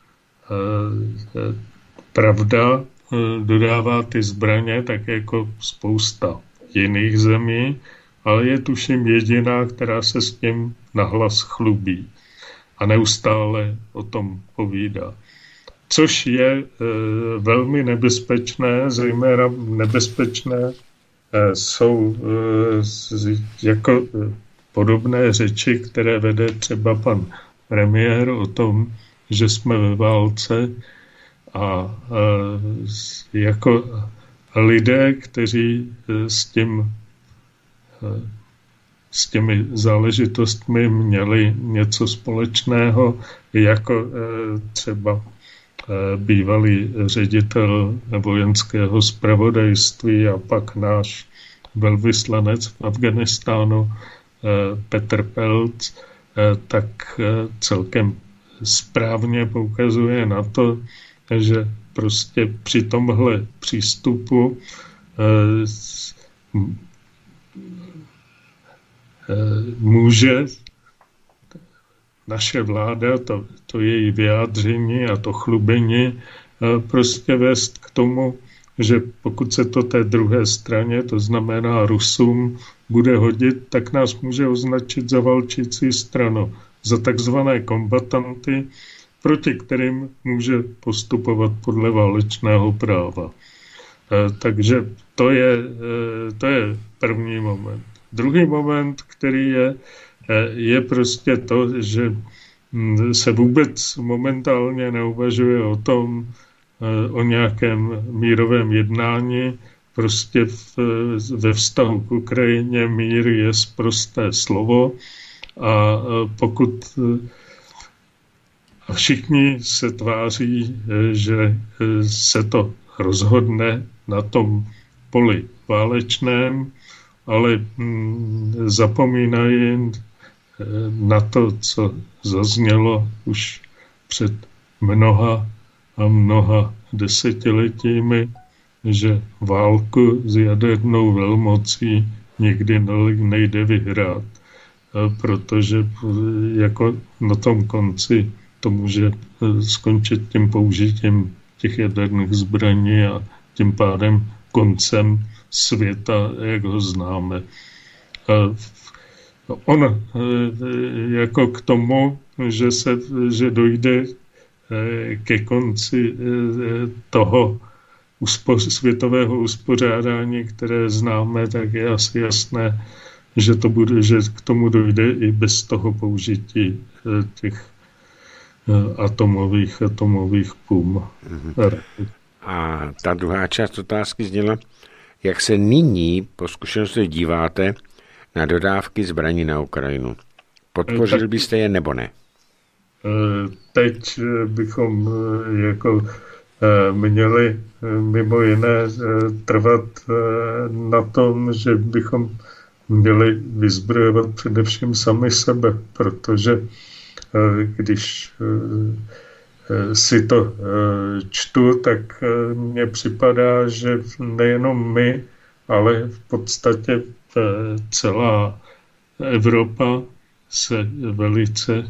pravda dodává ty zbraně tak jako spousta jiných zemí, ale je tuším jediná, která se s tím nahlas chlubí a neustále o tom povídá. Což je e, velmi nebezpečné, zejména nebezpečné e, jsou e, z, jako e, podobné řeči, které vede třeba pan premiér o tom, že jsme ve válce a e, jako lidé, kteří e, s tím s těmi záležitostmi měli něco společného, jako třeba bývalý ředitel vojenského zpravodajství a pak náš velvyslanec v Afghánistánu Petr Pelc, tak celkem správně poukazuje na to, že prostě při tomhle přístupu může naše vláda, to, to její vyjádření a to chlubení prostě vést k tomu, že pokud se to té druhé straně, to znamená Rusům, bude hodit, tak nás může označit za válčící stranu, za takzvané kombatanty, proti kterým může postupovat podle válečného práva. Takže to je, to je první moment. Druhý moment, který je, je prostě to, že se vůbec momentálně neuvažuje o tom, o nějakém mírovém jednání. Prostě v, ve vztahu k Ukrajině mír je sprosté slovo a pokud a všichni se tváří, že se to rozhodne na tom poli válečném, ale zapomínají na to, co zaznělo už před mnoha a mnoha desetiletími, že válku s jadernou velmocí nikdy nejde vyhrát, protože jako na tom konci to může skončit tím použitím těch jaderných zbraní a tím pádem koncem světa, jak ho známe. On jako k tomu, že, se, že dojde ke konci toho uspo, světového uspořádání, které známe, tak je asi jasné, že, to bude, že k tomu dojde i bez toho použití těch atomových, atomových pum. Mm-hmm. A ta druhá část otázky zněla, jak se nyní po zkušenosti díváte na dodávky zbraní na Ukrajinu. Podpořil byste je nebo ne? Teď bychom jako měli mimo jiné trvat na tom, že bychom měli vyzbrojovat především sami sebe, protože když si to čtu, tak mně připadá, že nejenom my, ale v podstatě celá Evropa se velice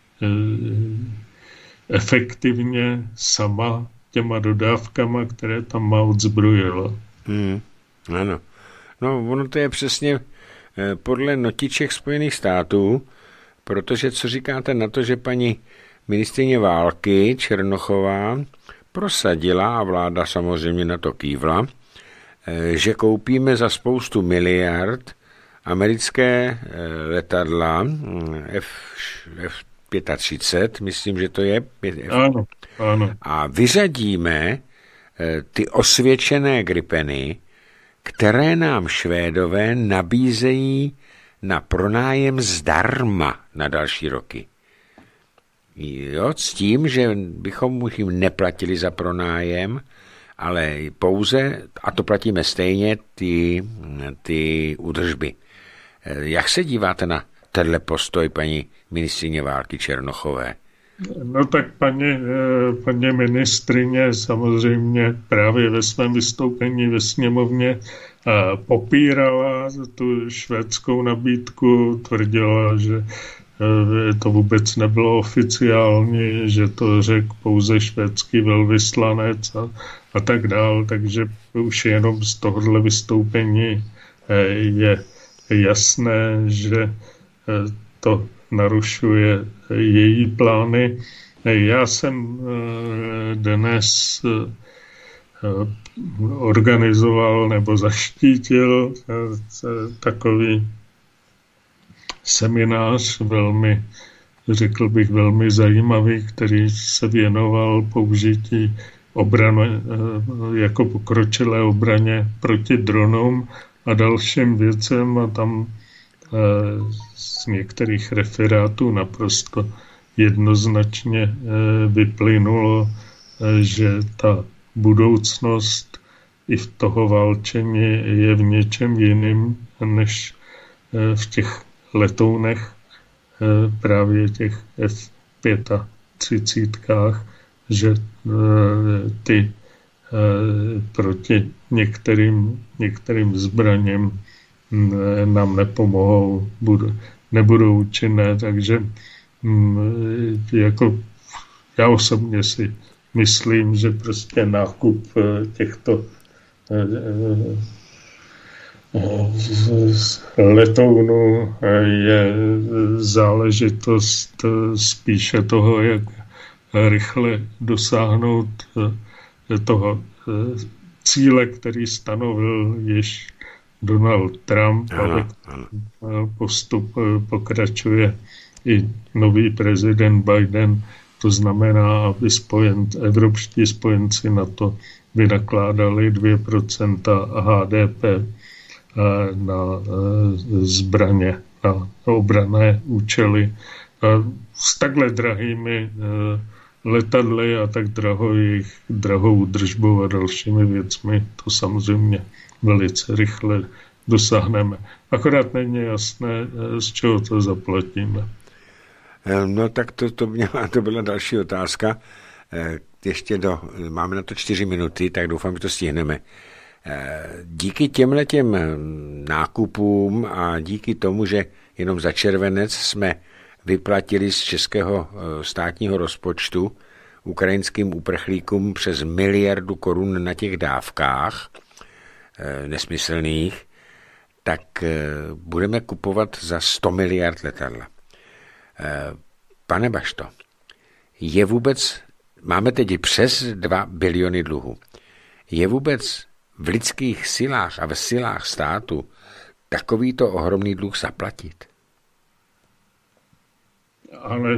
efektivně sama těma dodávkama, které tam má, odzbrojila. Hmm, ano. No, ono to je přesně podle notiček Spojených států, protože co říkáte na to, že paní ministryně války Černochová prosadila, a vláda samozřejmě na to kývla, že koupíme za spoustu miliard americké letadla F, F třicet pět, myslím, že to je. Ano, ano. A vyřadíme ty osvědčené Gripeny, které nám Švédové nabízejí na pronájem zdarma na další roky. Jo, s tím, že bychom jim neplatili za pronájem, ale pouze, a to platíme stejně, ty, ty údržby. Jak se díváte na tenhle postoj paní ministryně války Černochové? No tak paní, paní ministryně samozřejmě právě ve svém vystoupení ve sněmovně popírala tu švédskou nabídku, tvrdila, že to vůbec nebylo oficiální, že to řekl pouze švédský velvyslanec a, a tak dál, takže už jenom z tohohle vystoupení je jasné, že to narušuje její plány. Já jsem dnes organizoval nebo zaštítil takový seminář, velmi, řekl bych, velmi zajímavý, který se věnoval použití obrany jako pokročilé obraně proti dronům a dalším věcem, a tam z některých referátů naprosto jednoznačně vyplynulo, že ta budoucnost i v toho válčení je v něčem jiným než v těch letounech, právě těch F třicet pět, že ty proti některým, některým zbraněm nám nepomohou, budou, nebudou účinné, takže jako já osobně si myslím, že prostě nákup těchto letounů je záležitost spíše toho, jak rychle dosáhnout toho cíle, který stanovil již Donald Trump, ale postup pokračuje i nový prezident Biden. To znamená, aby spojen, evropští spojenci na to vynakládali dvě procenta H D P na zbraně, na obranné účely. S takhle drahými letadly a tak draho jejich drahou údržbou a dalšími věcmi to samozřejmě velice rychle dosáhneme. Akorát není jasné, z čeho to zaplatíme. No tak to, to, měla, to byla další otázka. Ještě do, máme na to čtyři minuty, tak doufám, že to stihneme. Díky těmhletěm nákupům a díky tomu, že jenom za červenec jsme vyplatili z českého státního rozpočtu ukrajinským uprchlíkům přes miliardu korun na těch dávkách nesmyslných, tak budeme kupovat za sto miliard letadla. Pane Bašto, je vůbec, máme teď přes dva biliony dluhu, je vůbec v lidských silách a v silách státu takovýto ohromný dluh zaplatit? Ale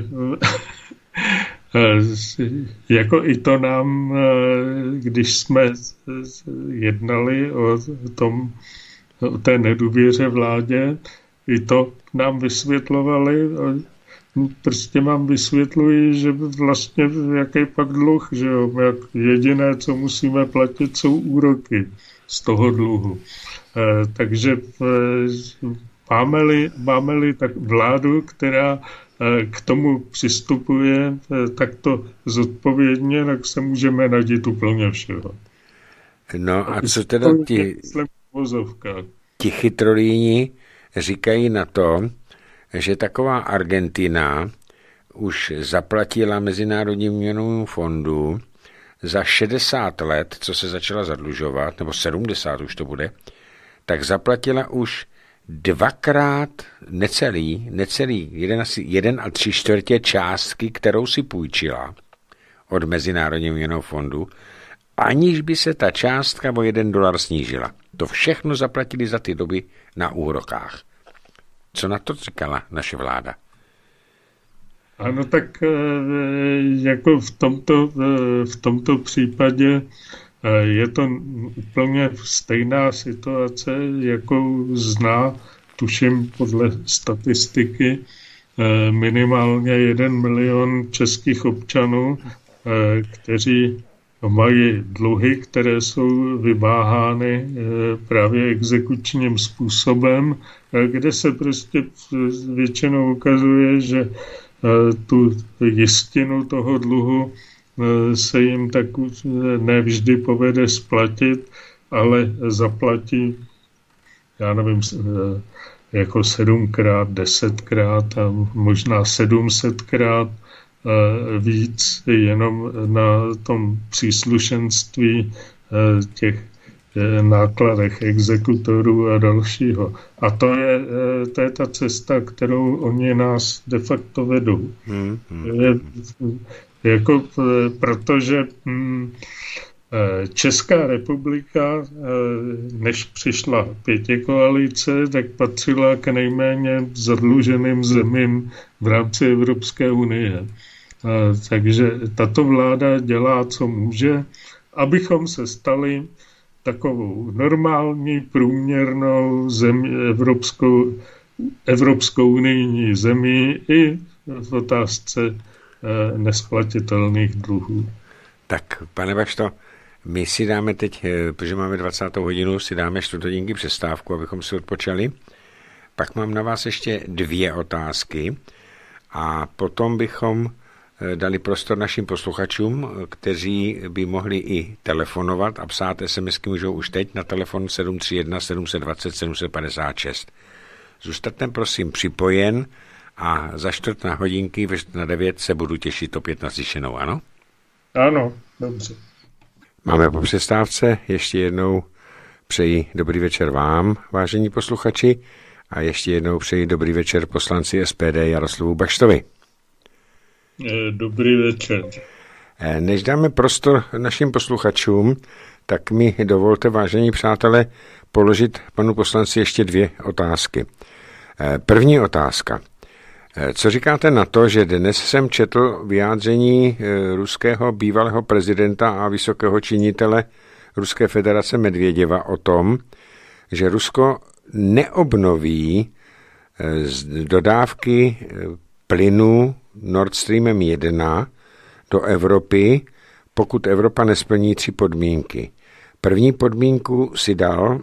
jako i to nám, když jsme jednali o tom, o té nedůvěře vládě, i to nám vysvětlovali. Prostě vám vysvětluji, že vlastně jaký pak dluh, že jo, jak jediné, co musíme platit, jsou úroky z toho dluhu. E, takže e, máme-li, máme-li tak vládu, která e, k tomu přistupuje e, takto zodpovědně, tak se můžeme nadít úplně všeho. No a co teda ti, ti chytrolíni říkají na to, že taková Argentina už zaplatila Mezinárodnímu měnovému fondu za šedesát let, co se začala zadlužovat, nebo sedmdesát už to bude, tak zaplatila už dvakrát necelý, necelý, jeden, asi, jeden a tři čtvrtě částky, kterou si půjčila od Mezinárodního měnového fondu, aniž by se ta částka o jeden dolar snížila. To všechno zaplatili za ty doby na úrokách. Co na to říkala naše vláda? Ano, tak jako v tomto, v tomto případě je to úplně stejná situace, jakou zná, tuším podle statistiky, minimálně jeden milion českých občanů, kteří mají dluhy, které jsou vymáhány právě exekučním způsobem, kde se prostě většinou ukazuje, že tu jistinu toho dluhu se jim tak nevždy povede splatit, ale zaplatí, já nevím, jako sedmkrát, desetkrát a možná sedmsetkrát víc jenom na tom příslušenství těch nákladech exekutorů a dalšího. A to je, to je ta cesta, kterou oni nás de facto vedou. Hmm, hmm. Je, jako, protože hm, Česká republika, než přišla pětikoalice, tak patřila k nejméně zadluženým zemím v rámci Evropské unie. Takže tato vláda dělá, co může, abychom se stali takovou normální, průměrnou zemi, evropskou, evropskou unijní zemí i v otázce eh, nesplatitelných dluhů. Tak, pane Bašto, my si dáme teď, protože máme dvacátou hodinu, si dáme čtvrthodinky přestávku, abychom si odpočali. Pak mám na vás ještě dvě otázky a potom bychom dali prostor našim posluchačům, kteří by mohli i telefonovat a psát SMSky můžou už teď na telefon sedm tři jedna sedm dva nula sedm padesát šest. Zůstaňte prosím připojen a za čtvrt na hodinky na devět se budu těšit opět na slyšenou, ano? Ano, dobře. Máme po přestávce, ještě jednou přeji dobrý večer vám, vážení posluchači, a ještě jednou přeji dobrý večer poslanci S P D Jaroslavu Baštovi. Dobrý večer. Než dáme prostor našim posluchačům, tak mi dovolte, vážení přátelé, položit panu poslanci ještě dvě otázky. První otázka. Co říkáte na to, že dnes jsem četl vyjádření ruského bývalého prezidenta a vysokého činitele Ruské federace Medvěděva o tom, že Rusko neobnoví dodávky plynu Nord Streamem jedna do Evropy, pokud Evropa nesplní tři podmínky. První podmínku si dal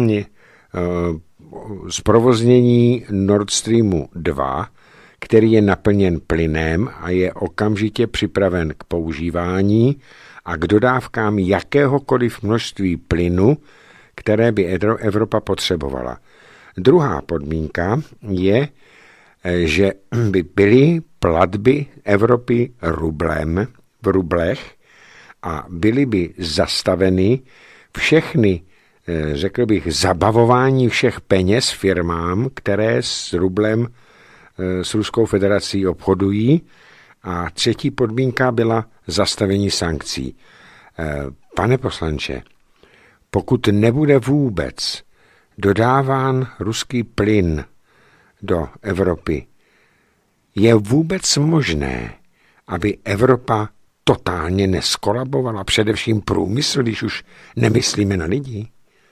zprovoznění Nord Streamu dva, který je naplněn plynem a je okamžitě připraven k používání a k dodávkám jakéhokoliv množství plynu, které by Evropa potřebovala. Druhá podmínka je, že by byly platby Evropy rublem v rublech a byly by zastaveny všechny, řekl bych, zabavování všech peněz firmám, které s rublem s Ruskou federací obchodují. A třetí podmínka byla zastavení sankcí. Pane poslanče, pokud nebude vůbec dodáván ruský plyn do Evropy, je vůbec možné, aby Evropa totálně neskolabovala, především průmysl, když už nemyslíme na lidi?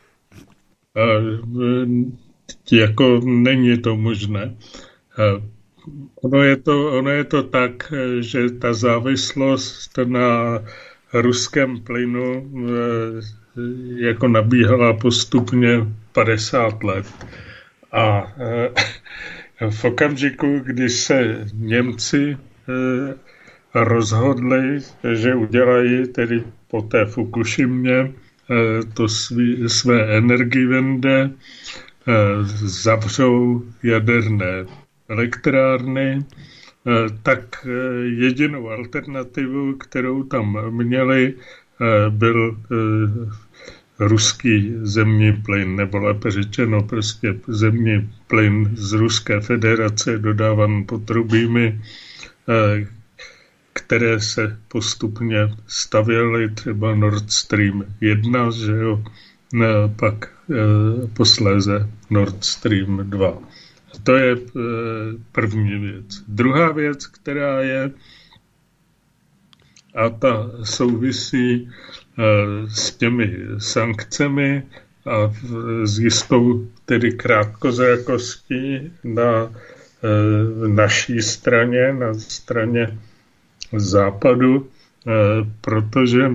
Jako není to možné. Ono je to, ono je to tak, že ta závislost na ruském plynu jako nabíhala postupně padesát let. A v okamžiku, kdy se Němci rozhodli, že udělají tedy po té Fukushimě to svý, své Energiewende, zavřou jaderné elektrárny, tak jedinou alternativu, kterou tam měli, byl ruský zemní plyn, nebo lépe řečeno prostě zemní plyn z Ruské federace dodávan potrubími, které se postupně stavěly, třeba Nord Stream jedna, že jo, pak posléze Nord Stream dva. To je první věc. Druhá věc, která je, a ta souvisí s těmi sankcemi a s jistou tedy krátkozrakostí na naší straně, na straně západu, protože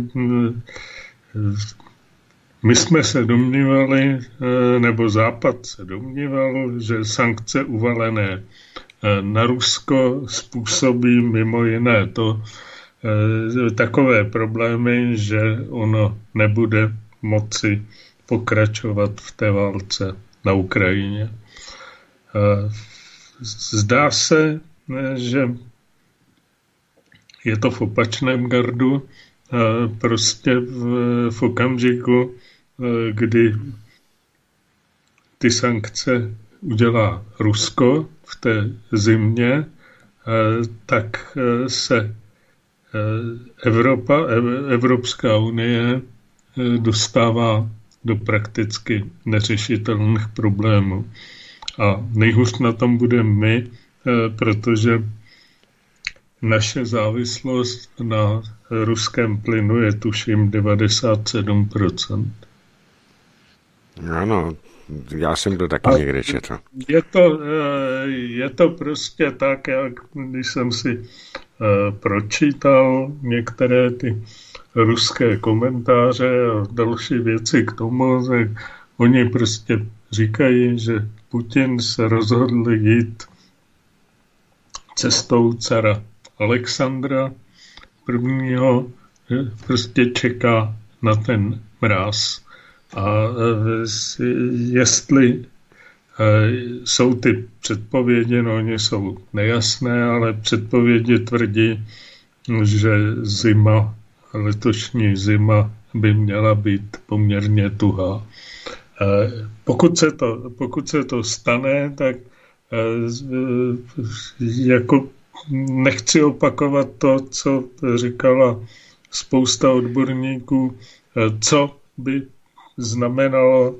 my jsme se domnívali, nebo Západ se domníval, že sankce uvalené na Rusko způsobí mimo jiné to takové problémy, že ono nebude moci pokračovat v té válce na Ukrajině. Zdá se, že je to v opačném gardu, prostě v, v okamžiku, kdy ty sankce udělá Rusko v té zimě, tak se Evropa, Evropská unie dostává do prakticky neřešitelných problémů. A nejhůř na tom budeme my, protože naše závislost na ruském plynu je tuším devadesát sedm procent. Ano, já jsem to taky někde četl. Je to, je to prostě tak, jak když jsem si pročítal některé ty ruské komentáře a další věci k tomu, že oni prostě říkají, že Putin se rozhodl jít cestou cara Alexandra prvního, prostě čeká na ten mráz. A jestli jsou ty předpovědi, no oni jsou nejasné, ale předpovědi tvrdí, že zima, letošní zima by měla být poměrně tuhá. Pokud se to, pokud se to stane, tak jako nechci opakovat to, co říkala spousta odborníků, co by znamenalo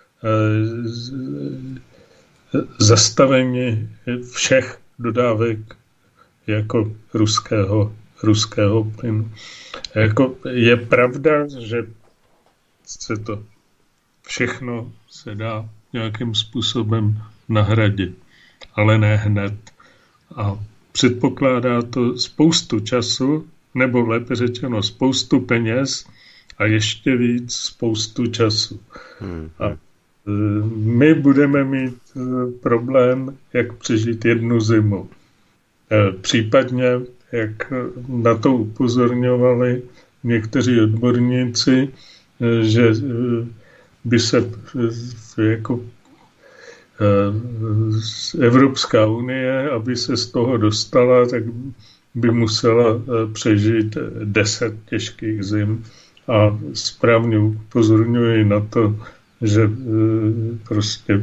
zastavení všech dodávek jako ruského, ruského plynu. Jako je pravda, že se to všechno se dá nějakým způsobem nahradit, ale ne hned. A předpokládá to spoustu času, nebo lépe řečeno spoustu peněz a ještě víc spoustu času. Hmm. A my budeme mít problém, jak přežít jednu zimu. Případně, jak na to upozorňovali někteří odborníci, že by se jako Evropská unie, aby se z toho dostala, tak by musela přežít deset těžkých zim. A správně upozorňuji na to, že prostě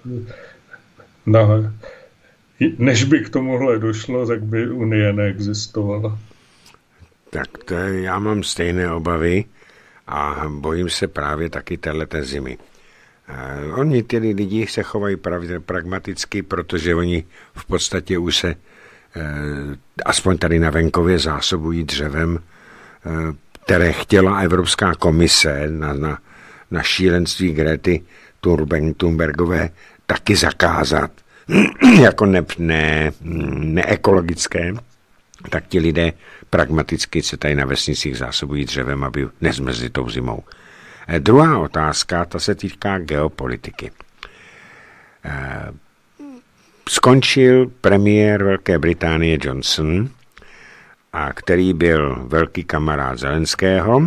na, než by k tomuhle došlo, tak by Unie neexistovala. Tak to já mám stejné obavy a bojím se právě taky téhleté zimy. Uh, oni, tedy lidi, se chovají pravdě, pragmaticky, protože oni v podstatě už se uh, aspoň tady na venkově zásobují dřevem, uh, které chtěla Evropská komise na, na, na šílenství Grety Thunbergové taky zakázat jako ne, ne, neekologické, tak ti lidé pragmaticky se tady na vesnicích zásobují dřevem, aby nezmrzli tou zimou. E, druhá otázka, ta se týká geopolitiky. E, skončil premiér Velké Británie Johnson, a který byl velký kamarád Zelenského,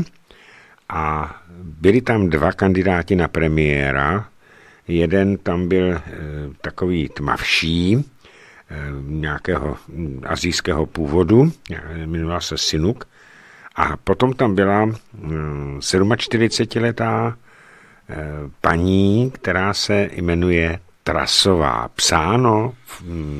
a byli tam dva kandidáti na premiéra. Jeden tam byl e, takový tmavší, e, nějakého asijského původu, jmenoval se Sinuk, a potom tam byla e, čtyřicetiletá e, paní, která se jmenuje Trasová, psáno v,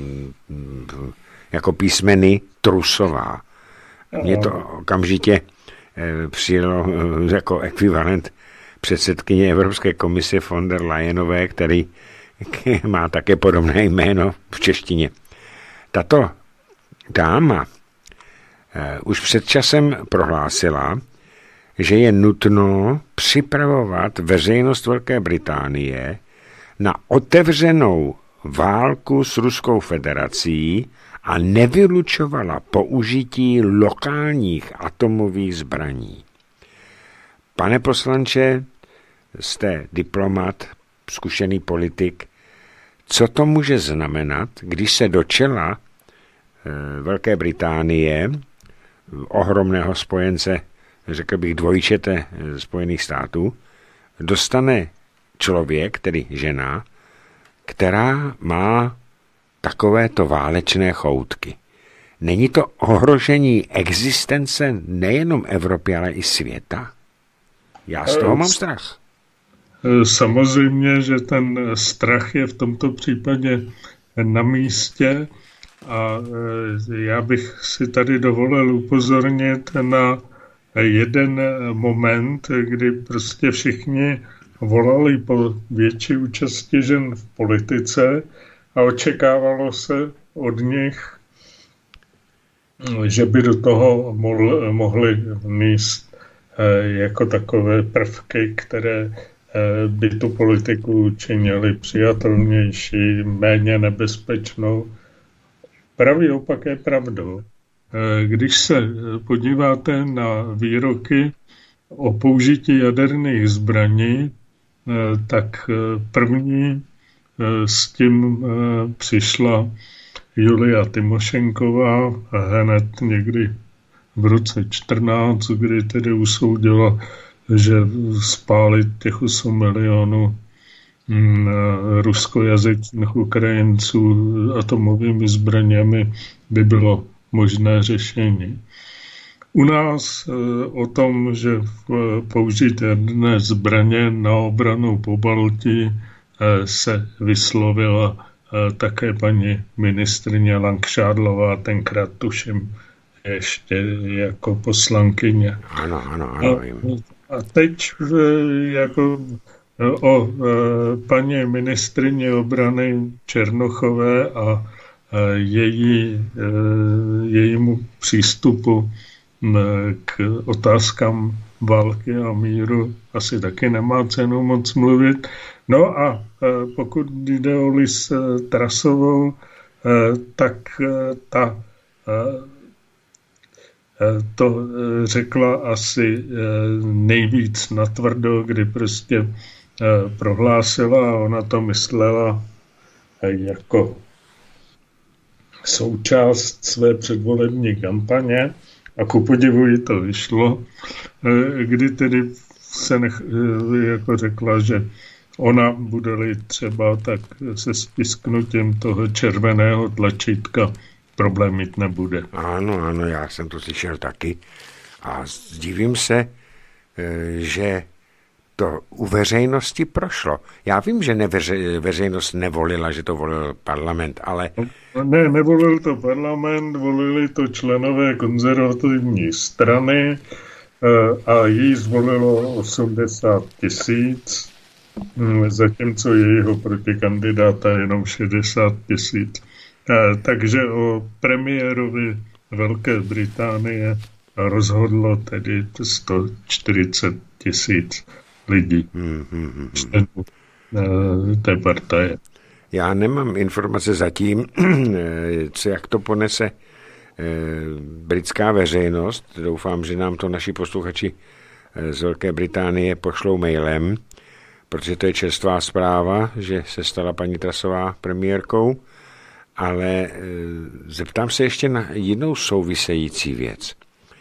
v, jako písmeny Trusová. Mně to okamžitě e, přijelo e, jako ekvivalent předsedkyně Evropské komise von der Leyenové, který má také podobné jméno v češtině. Tato dáma eh, už před časem prohlásila, že je nutno připravovat veřejnost Velké Británie na otevřenou válku s Ruskou federací a nevylučovala použití lokálních atomových zbraní. Pane poslanče, jste diplomat, zkušený politik. Co to může znamenat, když se do čela e, Velké Británie, ohromného spojence, řekl bych dvojčete Spojených států, dostane člověk, tedy žena, která má takovéto válečné choutky. Není to ohrožení existence nejenom Evropy, ale i světa? Já z toho mám strach. Samozřejmě, že ten strach je v tomto případě na místě a já bych si tady dovolil upozornit na jeden moment, kdy prostě všichni volali po větší účasti žen v politice a očekávalo se od nich, že by do toho mohli vníst jako takové prvky, které by tu politiku činili přijatelnější, méně nebezpečnou. Pravý opak je pravdou. Když se podíváte na výroky o použití jaderných zbraní, tak první s tím přišla Julia Tymošenková hned někdy v roce čtrnáct, kdy tedy usoudila, že spálit těch osm milionů ruskojazyčných Ukrajinců atomovými zbraněmi by bylo možné řešení. U nás o tom, že použít jedné zbraně na obranu Pobaltí, se vyslovila také paní ministryně Langšádlová, tenkrát tuším ještě jako poslankyně. Ano, ano, ano. A, a teď jako o paní ministryni obrany Černochové a její, jejímu přístupu k otázkám války a míru asi taky nemá cenu moc mluvit. No a pokud jde o Liz Trussovou, tak ta to řekla asi nejvíc natvrdo, kdy prostě prohlásila, a ona to myslela jako součást své předvolební kampaně, a ku podivu jí to vyšlo, kdy tedy se nech, jako řekla, že ona bude-li třeba, tak se stisknutím toho červeného tlačítka problém mít nebude. Ano, ano, já jsem to slyšel taky a divím se, že to u veřejnosti prošlo. Já vím, že neveře, veřejnost nevolila, že to volil parlament, ale... Ne, nevolil to parlament, volili to členové konzervativní strany a jí zvolilo osmdesát tisíc, zatímco jejího protikandidáta jenom šedesát tisíc. Takže o premiérovi Velké Británie rozhodlo tedy sto čtyřicet tisíc lidí hmm, hmm, hmm. té partaje. Já nemám informace zatím, co jak to ponese britská veřejnost. Doufám, že nám to naši posluchači z Velké Británie pošlou mailem, protože to je čerstvá zpráva, že se stala paní Trussová premiérkou, ale zeptám se ještě na jinou související věc.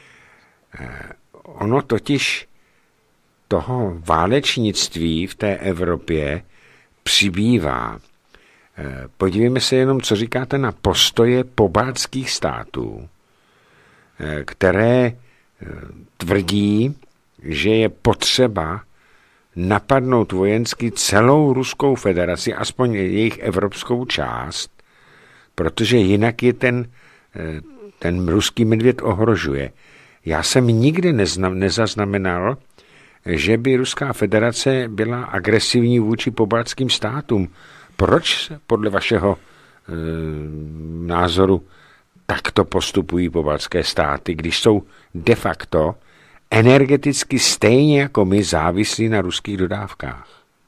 Ono totiž toho válečnictví v té Evropě přibývá. Podívejme se jenom, co říkáte na postoje pobaltských států, které tvrdí, že je potřeba napadnout vojensky celou Ruskou federaci, aspoň jejich evropskou část, protože jinak je ten, ten ruský medvěd ohrožuje. Já jsem nikdy neznam, nezaznamenal, že by Ruská federace byla agresivní vůči pobaltským státům. Proč podle vašeho e, názoru takto postupují pobaltské státy, když jsou de facto energeticky stejně jako my závislí na ruských dodávkách?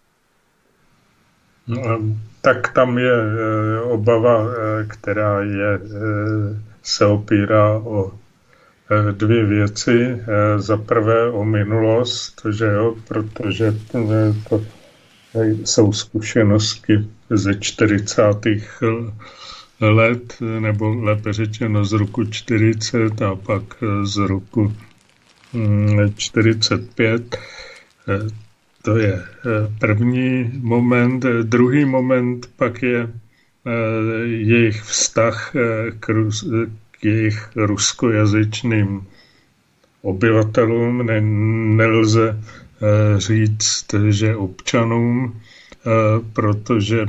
No, tak tam je e, obava, e, která je, e, se opírá o e, dvě věci. E, za prvé o minulost, že jo, protože e, to jsou zkušenosti ze čtyřicátých let, nebo lépe řečeno z roku čtyřicet a pak z roku čtyřicet pět. To je první moment. Druhý moment pak je jejich vztah k, k jejich ruskojazyčným obyvatelům. Ne, nelze říct, že občanům, protože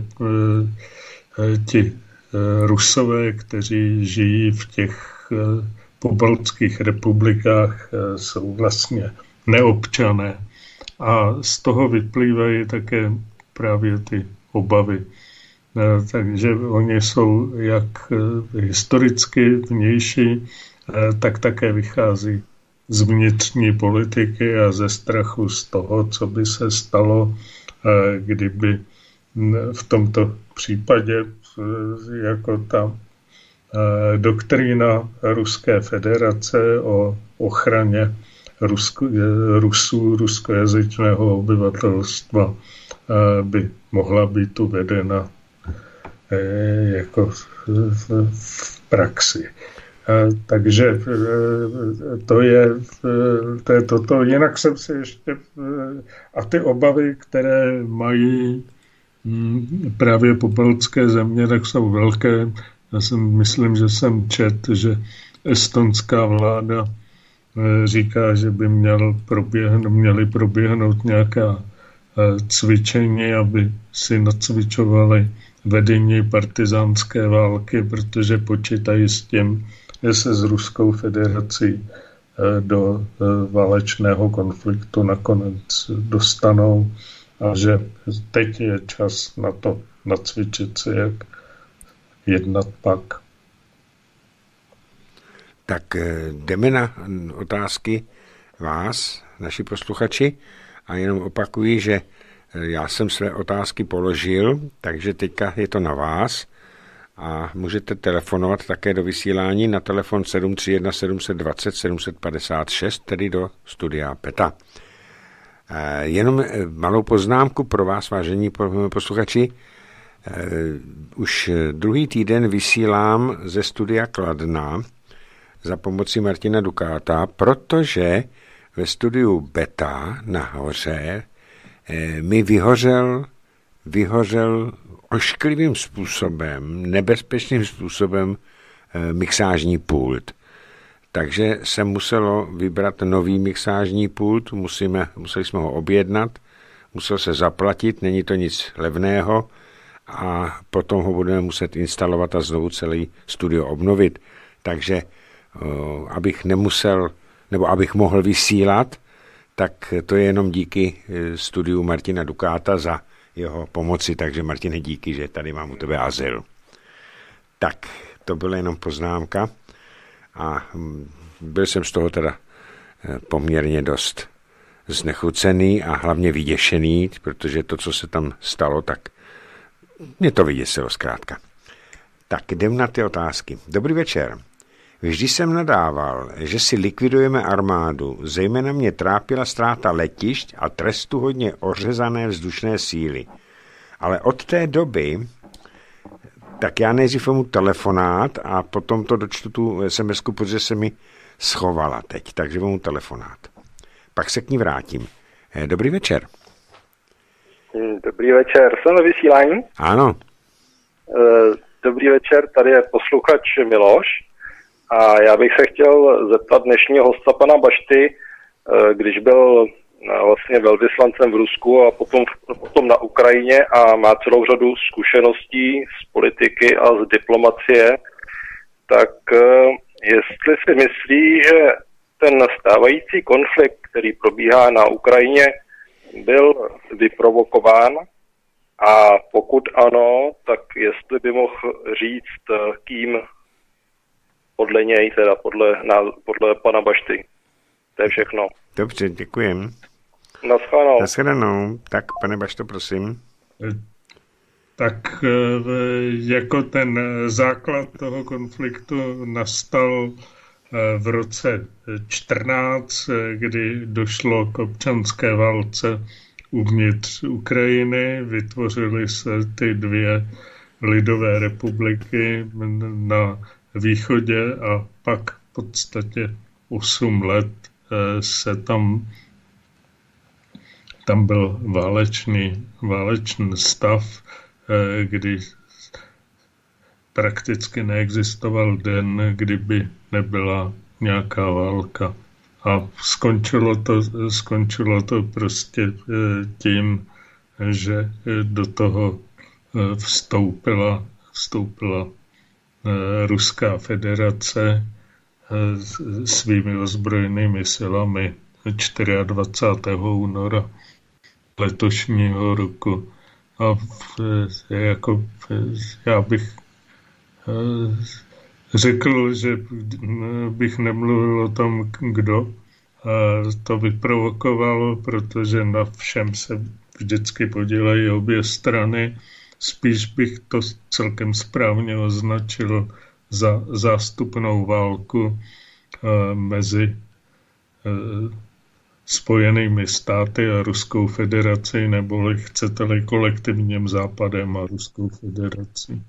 ti Rusové, kteří žijí v těch pobaltských republikách, jsou vlastně neobčané. A z toho vyplývají také právě ty obavy. Takže oni jsou jak historicky vnější, tak také vychází z vnitřní politiky a ze strachu z toho, co by se stalo, kdyby v tomto případě jako ta doktrína Ruské federace o ochraně Rusko, Rusů, ruskojazyčného obyvatelstva by mohla být uvedena jako v, v praxi. Takže to je, to je toto. Jinak jsem si ještě... A ty obavy, které mají právě pobaltské země, tak jsou velké. Já jsem, myslím, že jsem čet, že estonská vláda říká, že by měl proběhnout, měly proběhnout nějaká cvičení, aby si nacvičovali vedení partizánské války, protože počítají s tím, že se s Ruskou federací do válečného konfliktu nakonec dostanou a že teď je čas na to nacvičit si, jak jednat pak. Tak jdeme na otázky vás, naši posluchači, a jenom opakuji, že já jsem své otázky položil, takže teďka je to na vás a můžete telefonovat také do vysílání na telefon sedm tři jedna sedm dva nula sedm pět šest, tedy do studia PETA. Jenom malou poznámku pro vás, vážení posluchači. Už druhý týden vysílám ze studia Kladna za pomoci Martina Dukáta, protože ve studiu Beta nahoře mi vyhořel, vyhořel ošklivým způsobem, nebezpečným způsobem mixážní pult. Takže se muselo vybrat nový mixážní pult, musíme, museli jsme ho objednat, musel se zaplatit, není to nic levného a potom ho budeme muset instalovat a znovu celý studio obnovit. Takže abych nemusel, nebo abych mohl vysílat, tak to je jenom díky studiu Martina Dukáta za jeho pomoci, takže Martine, díky, že tady mám u tebe azyl. Tak, to byla jenom poznámka a byl jsem z toho teda poměrně dost znechucený a hlavně vyděšený, protože to, co se tam stalo, tak mě to vyděsilo zkrátka. Tak jdem na ty otázky. Dobrý večer. Vždy jsem nadával, že si likvidujeme armádu, zejména mě trápila ztráta letišť a trestu hodně ořezané vzdušné síly. Ale od té doby, tak já nejdřív mu telefonát a potom to dočtu tu es em esku, protože se mi schovala teď, takže mu telefonát. Pak se k ní vrátím. Dobrý večer. Dobrý večer, jsem na vysílání? Ano. Dobrý večer, tady je posluchač Miloš. A já bych se chtěl zeptat dnešního hosta pana Bašty, když byl vlastně velvyslancem v Rusku a potom, potom na Ukrajině a má celou řadu zkušeností z politiky a z diplomacie, tak jestli si myslí, že ten stávající konflikt, který probíhá na Ukrajině, byl vyprovokován a pokud ano, tak jestli by mohl říct, kým podle něj, teda podle, na, podle pana Bašty. To je všechno. Dobře, děkujem. Naschledanou. Naschledanou. Tak, pane Bašto, prosím. Tak jako ten základ toho konfliktu nastal v roce čtrnáct, kdy došlo k občanské válce uvnitř Ukrajiny, vytvořily se ty dvě lidové republiky na východě a pak v podstatě osm let se tam, tam byl válečný, válečný stav, kdy prakticky neexistoval den, kdyby nebyla nějaká válka. A skončilo to, skončilo to prostě tím, že do toho vstoupila, vstoupila Ruská federace svými ozbrojenými silami dvacátého čtvrtého února letošního roku. A jako já bych řekl, že bych nemluvil o tom, kdo to vyprovokovalo, protože na všem se vždycky podílejí obě strany. Spíš bych to celkem správně označil za zástupnou válku mezi Spojenými státy a Ruskou federací, neboli chcete-li kolektivním západem a Ruskou federací.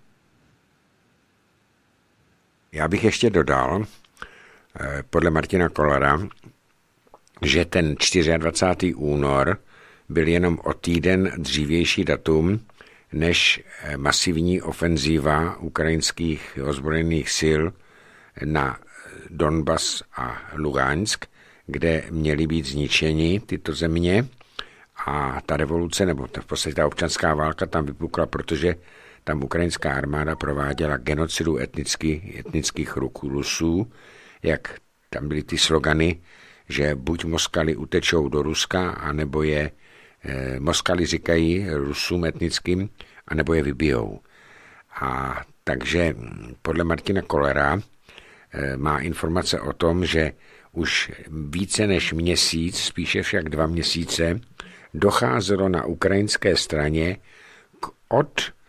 Já bych ještě dodal, podle Martina Kollera, že ten dvacátého čtvrtého únor byl jenom o týden dřívější datum, než masivní ofenzíva ukrajinských ozbrojených sil na Donbas a Lugansk, kde měly být zničeni tyto země a ta revoluce, nebo v podstatě ta občanská válka tam vypukla, protože tam ukrajinská armáda prováděla genocidu etnicky, etnických Rusů, jak tam byly ty slogany, že buď Moskali utečou do Ruska, anebo je eh, Moskali říkají Rusům etnickým, anebo je vybijou. A takže podle Martina Kollera eh, má informace o tom, že už více než měsíc, spíše však dva měsíce, docházelo na ukrajinské straně k od e,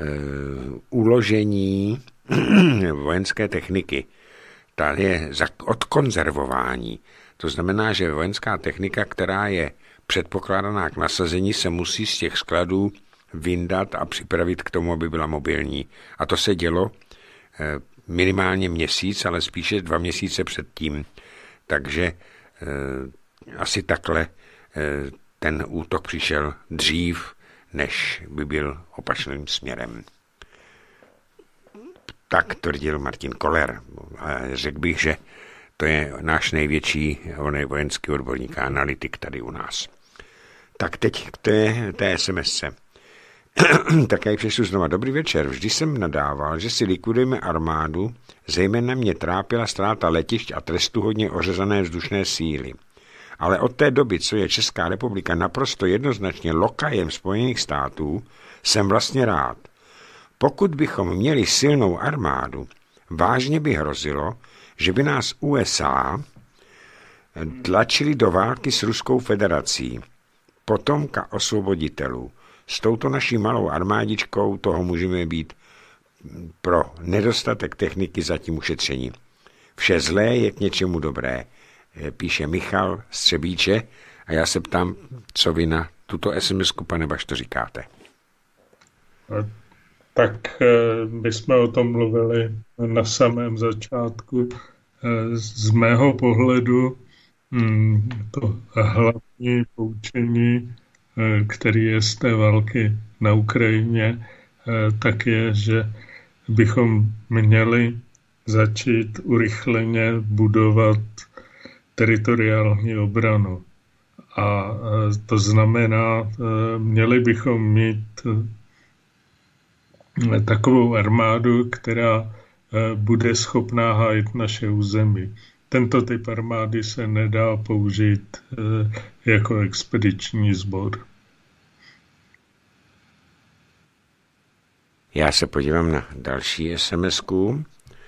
uložení vojenské techniky. Tady je za odkonzervování. To znamená, že vojenská technika, která je předpokládaná k nasazení, se musí z těch skladů vyndat a připravit k tomu, aby byla mobilní. A to se dělo e, minimálně měsíc, ale spíše dva měsíce předtím. Takže e, asi takhle e, ten útok přišel dřív, než by byl opačným směrem. Tak tvrdil Martin Koller. Řekl bych, že to je náš největší vojenský odborník a analytik tady u nás. Tak teď k té, té SMSce. Tak já přešlu znova. Dobrý večer. Vždy jsem nadával, že si likvidujeme armádu, zejména mě trápila ztráta letišť a trestuhodně ořezané vzdušné síly. Ale od té doby, co je Česká republika naprosto jednoznačně lokajem Spojených států, jsem vlastně rád. Pokud bychom měli silnou armádu, vážně by hrozilo, že by nás U S A tlačili do války s Ruskou federací, potomka osvoboditelů. S touto naší malou armádičkou toho můžeme být pro nedostatek techniky zatím ušetření. Vše zlé je k něčemu dobré, píše Michal Střebíče a já se ptám, co vy na tuto es em esku, pane Bašto, říkáte. Tak bychom o tom mluvili na samém začátku. Z mého pohledu to hlavní poučení, který je z té války na Ukrajině, tak je, že bychom měli začít urychleně budovat teritoriální obranu. A to znamená, měli bychom mít takovou armádu, která bude schopná hájit naše území. Tento typ armády se nedá použít jako expediční sbor. Já se podívám na další es em esku.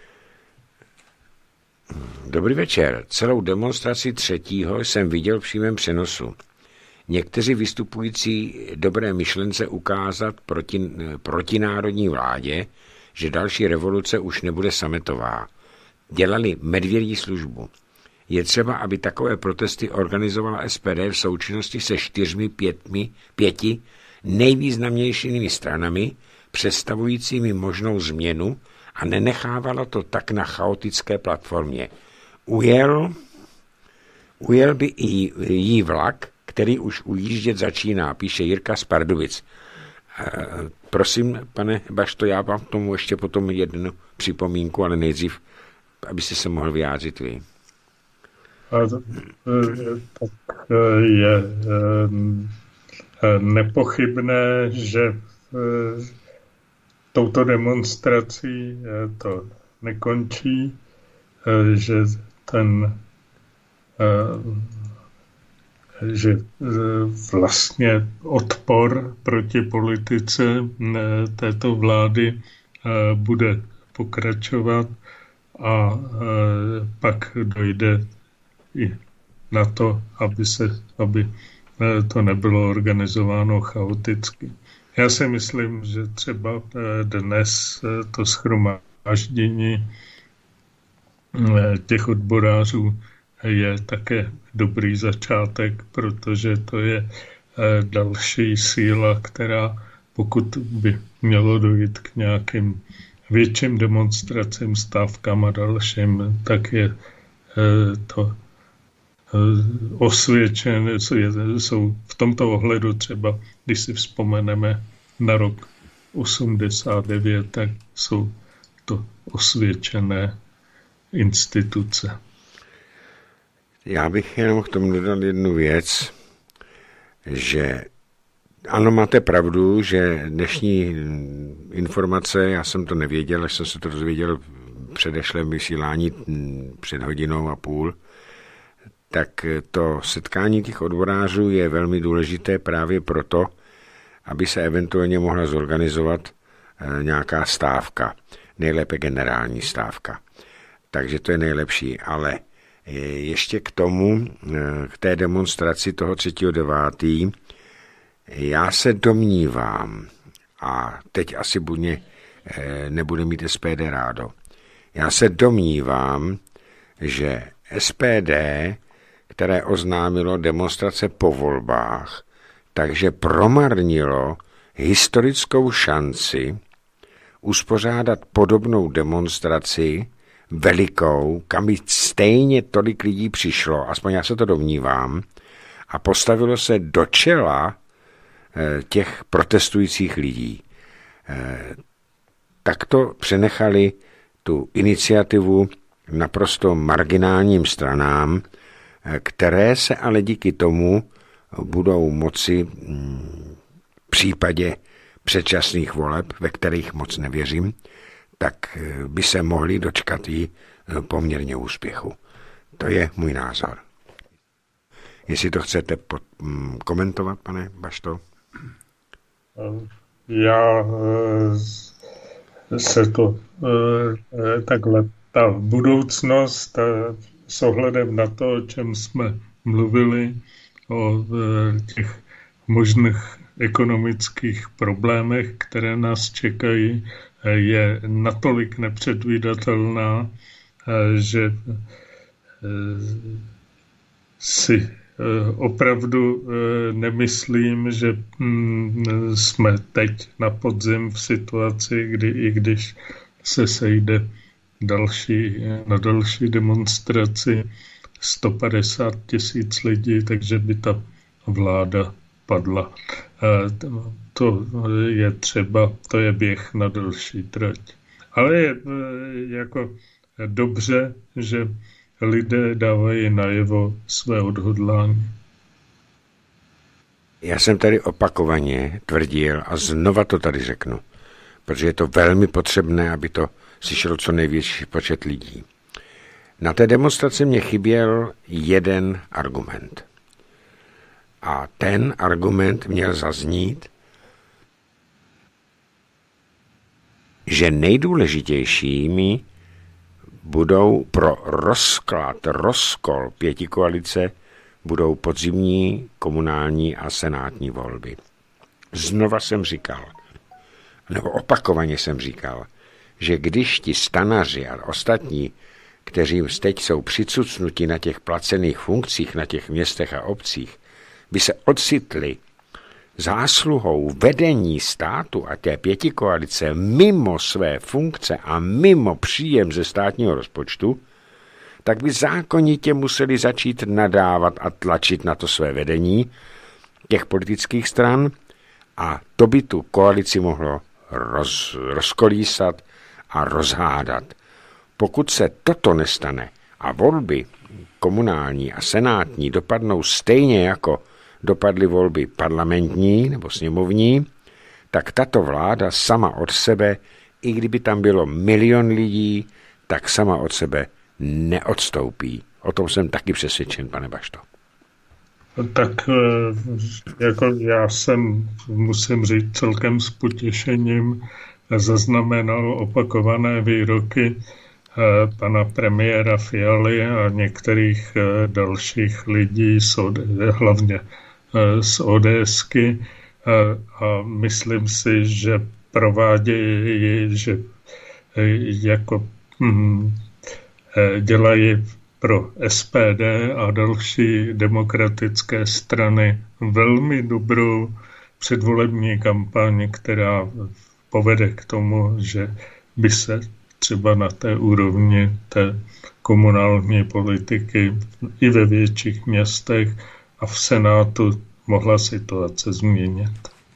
Dobrý večer. Celou demonstraci třetího jsem viděl v přímém přenosu. Někteří vystupující dobré myšlence ukázat proti, protinárodní vládě, že další revoluce už nebude sametová. Dělali medvědí službu. Je třeba, aby takové protesty organizovala es pé dé v součinnosti se čtyřmi pětmi, pěti nejvýznamnějšími stranami, představujícími možnou změnu a nenechávala to tak na chaotické platformě. Ujel, ujel by i jí vlak, který už ujíždět začíná, píše Jirka z Pardubic. E, prosím, pane Bašto, já vám tomu ještě potom jednu připomínku, ale nejdřív, abyste se mohl vyjádřit vy. A to, tak je nepochybné, že touto demonstrací to nekončí, že ten že vlastně odpor proti politice této vlády bude pokračovat a pak dojde i na to, aby, se, aby to nebylo organizováno chaoticky. Já si myslím, že třeba dnes to shromáždění těch odborářů je také dobrý začátek, protože to je další síla, která pokud by mělo dojít k nějakým větším demonstracím, stávkám a dalším, tak je to osvědčené, jsou v tomto ohledu třeba, když si vzpomeneme na rok osmdesát devět, tak jsou to osvědčené instituce. Já bych jenom k tomu dodal jednu věc, že ano, máte pravdu, že dnešní informace, já jsem to nevěděl, až jsem se to dozvěděl v předešlém vysílání před hodinou a půl, tak to setkání těch odborářů je velmi důležité právě proto, aby se eventuálně mohla zorganizovat nějaká stávka, nejlépe generální stávka. Takže to je nejlepší, ale ještě k tomu, k té demonstraci toho třetího devátého já se domnívám, a teď asi bude, nebude mít S P D rádo, já se domnívám, že S P D, které oznámilo demonstrace po volbách, takže promarnilo historickou šanci uspořádat podobnou demonstraci velikou, kam by stejně tolik lidí přišlo, aspoň já se to domnívám, a postavilo se do čela těch protestujících lidí. Takto přenechali tu iniciativu naprosto marginálním stranám, které se ale díky tomu budou moci v případě předčasných voleb, ve kterých moc nevěřím, tak by se mohli dočkat i poměrně úspěchu. To je můj názor. Jestli to chcete pod, m, komentovat, pane Bašto? Já se to takhle, ta budoucnost s ohledem na to, o čem jsme mluvili, o těch možných ekonomických problémech, které nás čekají, je natolik nepředvídatelná, že si opravdu nemyslím, že jsme teď na podzim v situaci, kdy i když se sejde další, na další demonstraci sto padesát tisíc lidí, takže by ta vláda padla. To je třeba, to je běh na další trať. Ale je jako dobře, že lidé dávají najevo své odhodlání. Já jsem tady opakovaně tvrdil a znova to tady řeknu, protože je to velmi potřebné, aby to slyšelo co největší počet lidí. Na té demonstraci mě chyběl jeden argument. A ten argument měl zaznít, že nejdůležitějšími budou pro rozklad, rozkol pětikoalice budou podzimní, komunální a senátní volby. Znova jsem říkal, nebo opakovaně jsem říkal, že když ti stanaři a ostatní, kteří teď jsou přicucnuti na těch placených funkcích, na těch městech a obcích, by se ocitli zásluhou vedení státu a té pětikoalice mimo své funkce a mimo příjem ze státního rozpočtu, tak by zákonitě museli začít nadávat a tlačit na to své vedení těch politických stran a to by tu koalici mohlo roz, rozkolísat a rozhádat. Pokud se toto nestane a volby komunální a senátní dopadnou stejně jako dopadly volby parlamentní nebo sněmovní, tak tato vláda sama od sebe, i kdyby tam bylo milion lidí, tak sama od sebe neodstoupí. O tom jsem taky přesvědčen, pane Bašto. Tak jako já jsem, musím říct, celkem s potěšením zaznamenal opakované výroky pana premiéra Fialy a některých dalších lidí, hlavně z ODSky, a myslím si, že provádějí, že jako hm, dělají pro S P D a další demokratické strany velmi dobrou předvolební kampaň, která povede k tomu, že by se třeba na té úrovni té komunální politiky i ve větších městech a v Senátu mohla situace změnit.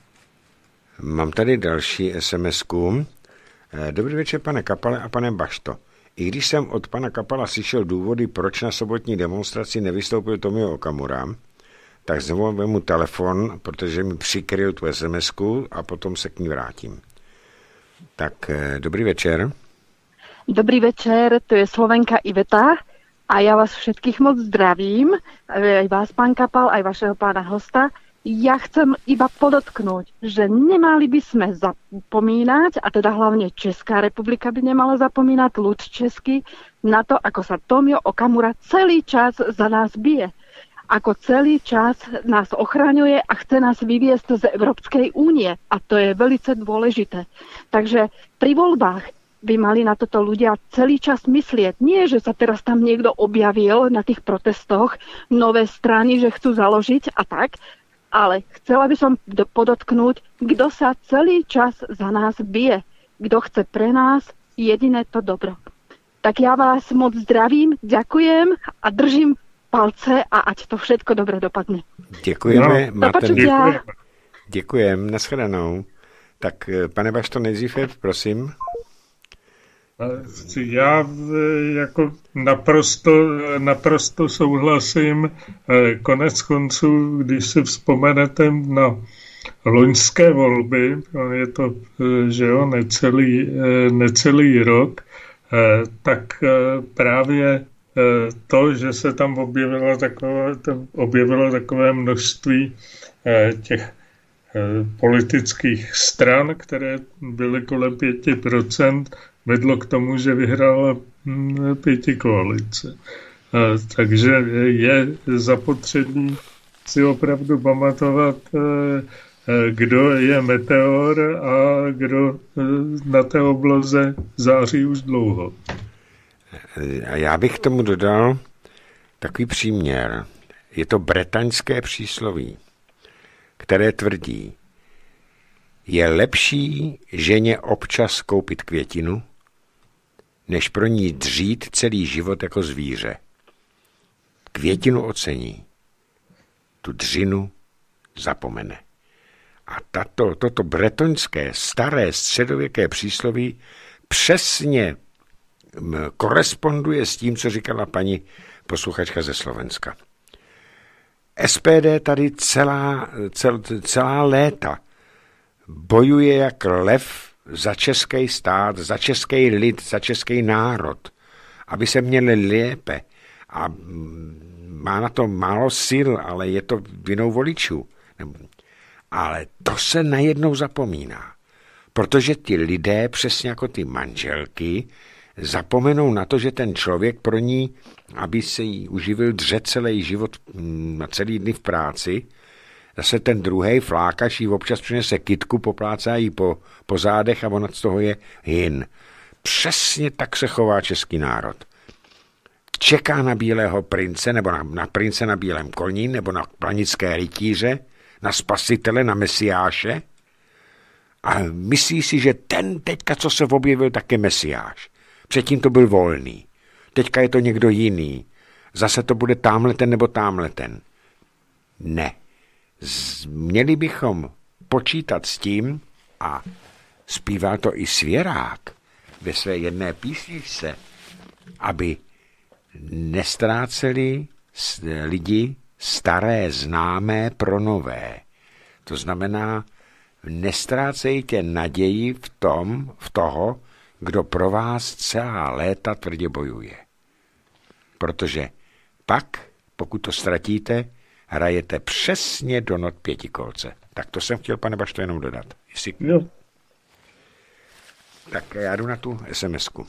Mám tady další SMSku. Dobrý večer, pane Kapale a pane Bašto. I když jsem od pana Kapala slyšel důvody, proč na sobotní demonstraci nevystoupil Tomio Okamura, tak znovu vemu telefon, protože mi přikryl tu es em esku a potom se k ní vrátím. Tak dobrý večer. Dobrý večer, to je Slovenka Iveta a já vás všetkých moc zdravím, aj vás, pán Kapal, aj vašeho pána hosta. Ja chcem iba podotknúť, že nemali by sme zapomínať, a teda hlavne Česká republika by nemala zapomínať, ľud český, na to, ako sa Tomio Okamura celý čas za nás bije. Ako celý čas nás ochraňuje a chce nás vyviesť z Európskej únie. A to je velice dôležité. Takže pri voľbách by mali na toto ľudia celý čas myslieť. Nie, že sa teraz tam niekto objavil na tých protestoch, nové strany, že chcú založiť a tak, ale chcela by som podotknúť, kto sa celý čas za nás bije. Kto chce pre nás jediné to dobro. Tak ja vás moc zdravím, ďakujem a držím palce a ať to všetko dobre dopadne. Děkujeme. No, máte... Děkujeme. Děkujeme, nashledanou. Tak pane Bašto, nejdříve, prosím. Já jako naprosto, naprosto souhlasím. Konec konců, když si vzpomenete na loňské volby, je to, že jo, necelý, necelý rok, tak právě to, že se tam objevilo takové, objevilo takové množství těch politických stran, které byly kolem pěti procent, vedlo k tomu, že vyhrála pětikoalice. Takže je zapotřebí si opravdu pamatovat, kdo je meteor a kdo na té obloze září už dlouho. A já bych tomu dodal takový příměr. Je to bretaňské přísloví, které tvrdí, je lepší ženě občas koupit květinu, než pro ní dřít celý život jako zvíře. Květinu ocení, tu dřinu zapomene. A tato, toto bretoňské, staré, středověké přísloví přesně koresponduje s tím, co říkala paní posluchačka ze Slovenska. es pé dé tady celá, cel, celá léta bojuje jak lev za český stát, za český lid, za český národ, aby se měli lépe. A má na to málo sil, ale je to vinou voličů. Ale to se najednou zapomíná. Protože ty lidé, přesně jako ty manželky, zapomenou na to, že ten člověk pro ní, aby se jí uživil, dře celý život na celý dny v práci, zase ten druhej flákaš jí občas přinese kytku, poplácá jí po, po zádech a ona z toho je hin. Přesně tak se chová český národ. Čeká na bílého prince, nebo na, na prince na bílém koni, nebo na planické rytíře, na spasitele, na mesiáše a myslí si, že ten teďka, co se objevil, tak je mesiáš. Předtím to byl Volný. Teďka je to někdo jiný. Zase to bude támhleten nebo támhleten. Ne. Z, měli bychom počítat s tím, a zpíval to i Svěrák ve své jedné písničce, aby nestráceli lidi staré známé pro nové. To znamená, nestrácejte naději v tom, v toho, kdo pro vás celá léta tvrdě bojuje. Protože pak, pokud to ztratíte, hrajete přesně do not pětikolce. Tak to jsem chtěl, pane Bašto, jenom dodat. Jestli... Jo. Tak já jdu na tu es em esku.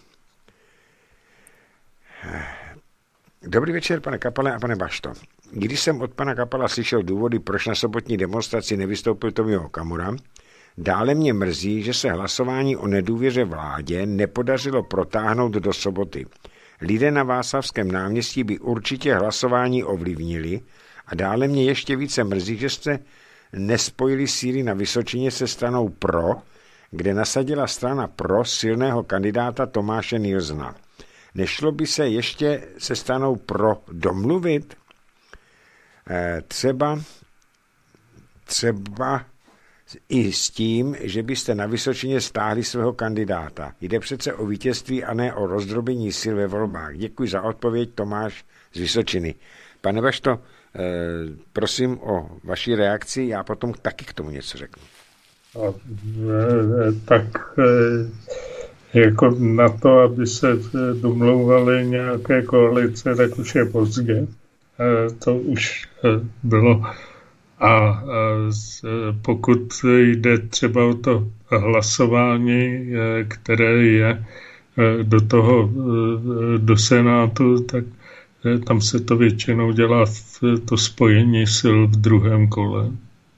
Dobrý večer, pane Kapale a pane Bašto. Když jsem od pana Kapala slyšel důvody, proč na sobotní demonstraci nevystoupil Tomio Okamura, dále mě mrzí, že se hlasování o nedůvěře vládě nepodařilo protáhnout do soboty. Lidé na Václavském náměstí by určitě hlasování ovlivnili a dále mě ještě více mrzí, že jste nespojili síly na Vysočině se stranou Pro, kde nasadila strana Pro silného kandidáta Tomáše Nilsna. Nešlo by se ještě se stranou Pro domluvit? E, třeba, třeba i s tím, že byste na Vysočině stáhli svého kandidáta. Jde přece o vítězství a ne o rozdrobení sil ve volbách. Děkuji za odpověď, Tomáš z Vysočiny. Pane Bašto, prosím o vaši reakci, já potom taky k tomu něco řeknu. A, tak jako na to, aby se domlouvaly nějaké koalice, tak už je pozdě. To už bylo. A pokud jde třeba o to hlasování, které je do toho, do Senátu, tak tam se to většinou dělá v to spojení sil v druhém kole.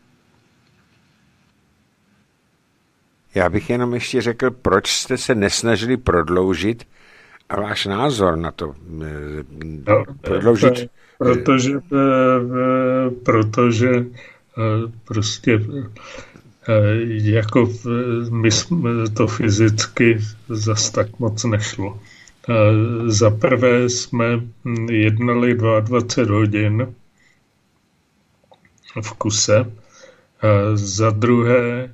Já bych jenom ještě řekl, proč jste se nesnažili prodloužit a váš názor na to no, prodloužit. Protože, protože prostě jako my jsme to fyzicky zas tak moc nešlo. Za prvé jsme jednali dvacet dva hodin v kuse, za druhé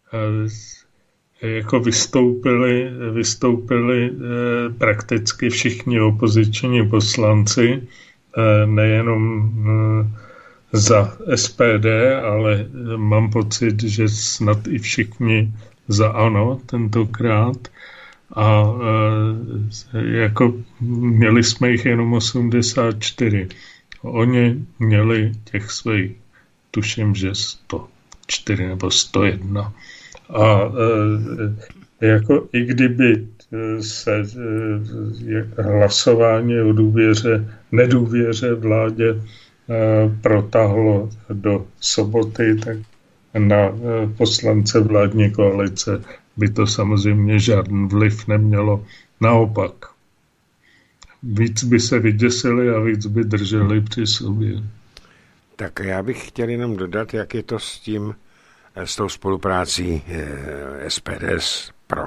jako vystoupili, vystoupili prakticky všichni opoziční poslanci, nejenom za S P D, ale mám pocit, že snad i všichni za ANO tentokrát. A jako měli jsme jich jenom osmdesát čtyři. Oni měli těch svých, tuším, že sto čtyři nebo sto jedna. A jako i kdyby se hlasování o důvěře, nedůvěře vládě protáhlo do soboty, tak na poslance vládní koalice by to samozřejmě žádný vliv nemělo. Naopak. Víc by se vyděsili a víc by drželi při sobě. Tak já bych chtěl jenom dodat, jak je to s tím, s tou spoluprácí S P D s Pro.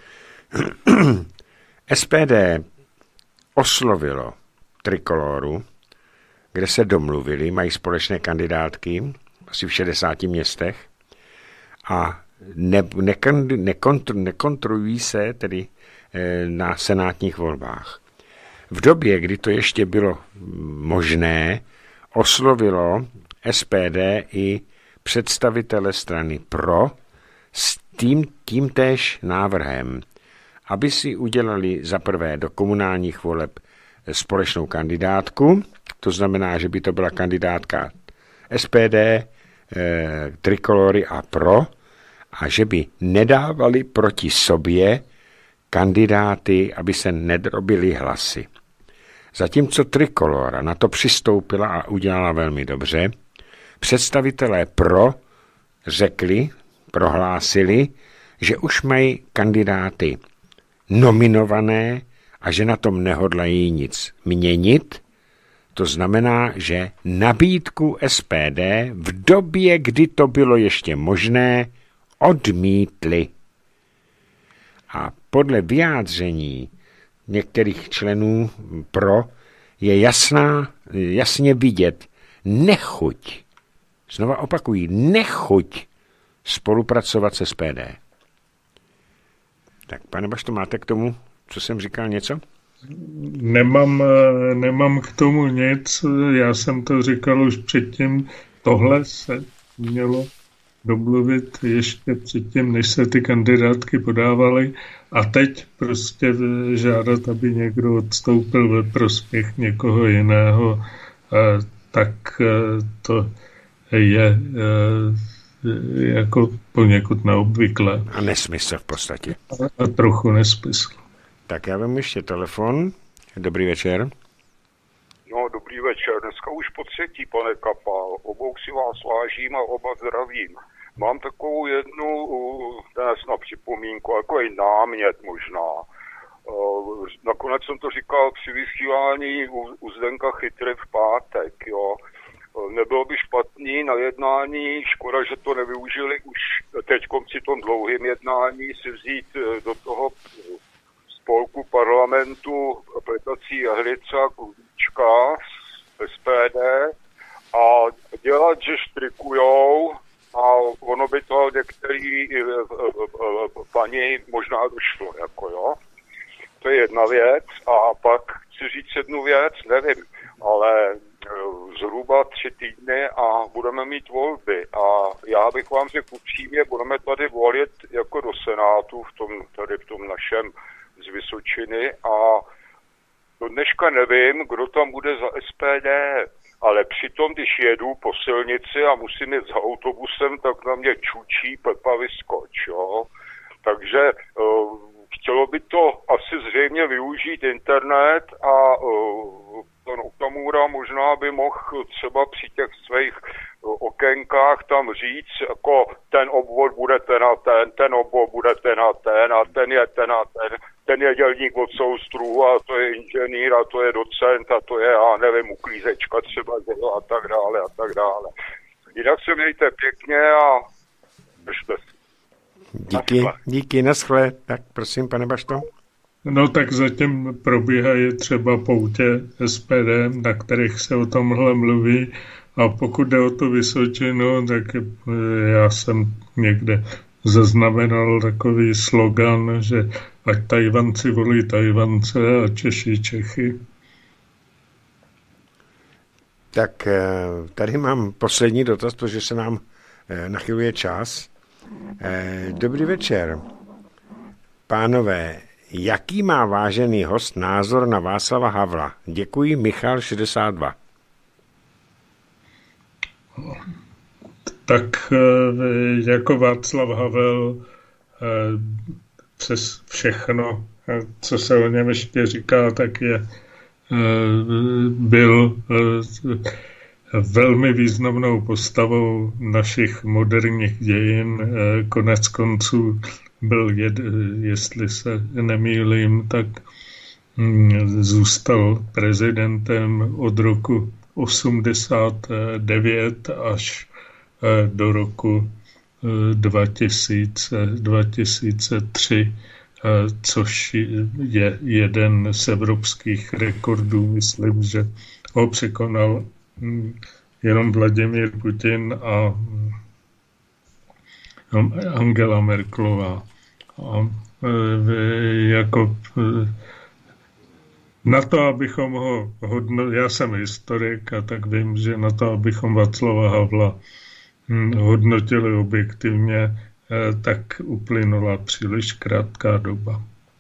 S P D oslovilo Trikoloru, kde se domluvili, mají společné kandidátky asi v šedesáti městech a ne, nekon, nekontr, nekontrují se tedy e, na senátních volbách. V době, kdy to ještě bylo možné, oslovilo S P D i představitele strany Pro s tím, tímtéž návrhem, aby si udělali za prvé do komunálních voleb společnou kandidátku, to znamená, že by to byla kandidátka S P D, e, Trikolory a Pro, a že by nedávali proti sobě kandidáty, aby se nedrobily hlasy. Zatímco Trikolora na to přistoupila a udělala velmi dobře, představitelé Pro řekli, prohlásili, že už mají kandidáty nominované a že na tom nehodlají nic měnit. To znamená, že nabídku S P D v době, kdy to bylo ještě možné, odmítli. A podle vyjádření některých členů Pro je jasná, jasně vidět nechuť, znova opakují, nechuť spolupracovat s S P D. Tak, pane Bašto, máte k tomu, co jsem říkal, něco? Nemám, nemám k tomu nic, já jsem to říkal už předtím, tohle se mělo domluvit ještě předtím, než se ty kandidátky podávaly a teď prostě žádat, aby někdo odstoupil ve prospěch někoho jiného, tak to je jako poněkud neobvyklé. A nesmysl v podstatě. A trochu nesmysl. Tak já vím ještě telefon. Dobrý večer. No, dobrý večer. Dneska už po třetí, pane Kapal. Obou si vás vážím a oba zdravím. Mám takovou jednu dnes na připomínku, jako i námět možná. Nakonec jsem to říkal při vysílání u Zdenka Chytry v pátek, jo. Nebylo by špatný na jednání, škoda, že to nevyužili už teď při tom dlouhém jednání si vzít do toho spolku parlamentu Pletací Jehlice a Kubíčka z S P D a dělat, že štrikujou a ono by to některý paní možná došlo, jako jo. To je jedna věc a pak chci říct jednu věc, nevím, ale zhruba tři týdny a budeme mít volby. A já bych vám řekl upřímně, budeme tady volit jako do Senátu v tom, tady v tom našem z Vysočiny a do dneška nevím, kdo tam bude za S P D, ale přitom, když jedu po silnici a musím jít za autobusem, tak na mě čučí Pepa Vyskoč, jo. Takže uh, chtělo by to asi zřejmě využít internet a uh, ten Okamura možná by mohl třeba při těch svých okénkách tam říct, jako ten obvod bude ten a ten, ten obvod bude ten a ten a ten je ten a ten, ten je dělník od soustru a to je inženýr a to je docent a to je, já nevím, uklízečka třeba a tak dále a tak dále. Jinak se mějte pěkně a držte se. Díky, naschle. díky, naschle. Tak prosím, pane Bašto. No tak zatím probíhají třeba poutě S P D, na kterých se o tomhle mluví a pokud jde o tu Vysočinu, tak já jsem někde zaznamenal takový slogan, že ať Tajvanci volí Tajvance a Češi Čechy. Tak tady mám poslední dotaz, protože se nám nachyluje čas. Dobrý večer. Pánové, jaký má vážený host názor na Václava Havla? Děkuji, Michal šedesát dva. Tak jako Václav Havel přes všechno, co se o něm ještě říká, tak je byl velmi významnou postavou našich moderních dějin. Konec konců byl, jed, jestli se nemýlím, tak zůstal prezidentem od roku osmdesát devět až do roku dva tisíce, dva tisíce tři, což je jeden z evropských rekordů. Myslím, že ho překonal jenom Vladimír Putin a Angela Merkelová. A jako na to, abychom ho hodnotili, já jsem historik a tak vím, že na to, abychom Václava Havla hodnotili objektivně, tak uplynula příliš krátká doba.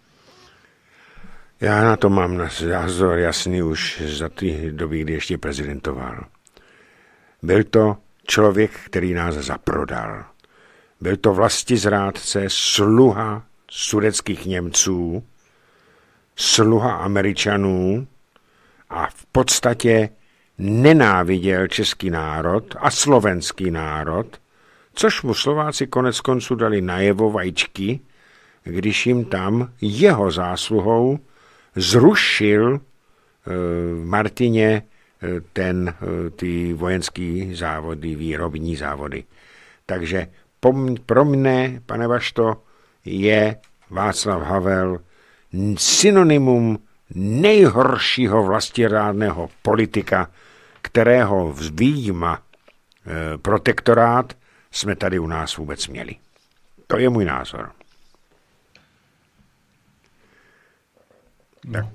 Já na to mám názor jasný už za té doby, kdy ještě prezidentoval. Byl to člověk, který nás zaprodal. Byl to vlastizrádce, sluha sudetských Němců, sluha Američanů a v podstatě nenáviděl český národ a slovenský národ, což mu Slováci konec konců dali najevo vajíčky, když jim tam jeho zásluhou zrušil v Martině ten, ty vojenský závody, výrobní závody. Takže pro mne, pane Bašto, je Václav Havel synonymum nejhoršího vlastirádného politika, kterého výjima e, protektorát jsme tady u nás vůbec měli. To je můj názor. Tak.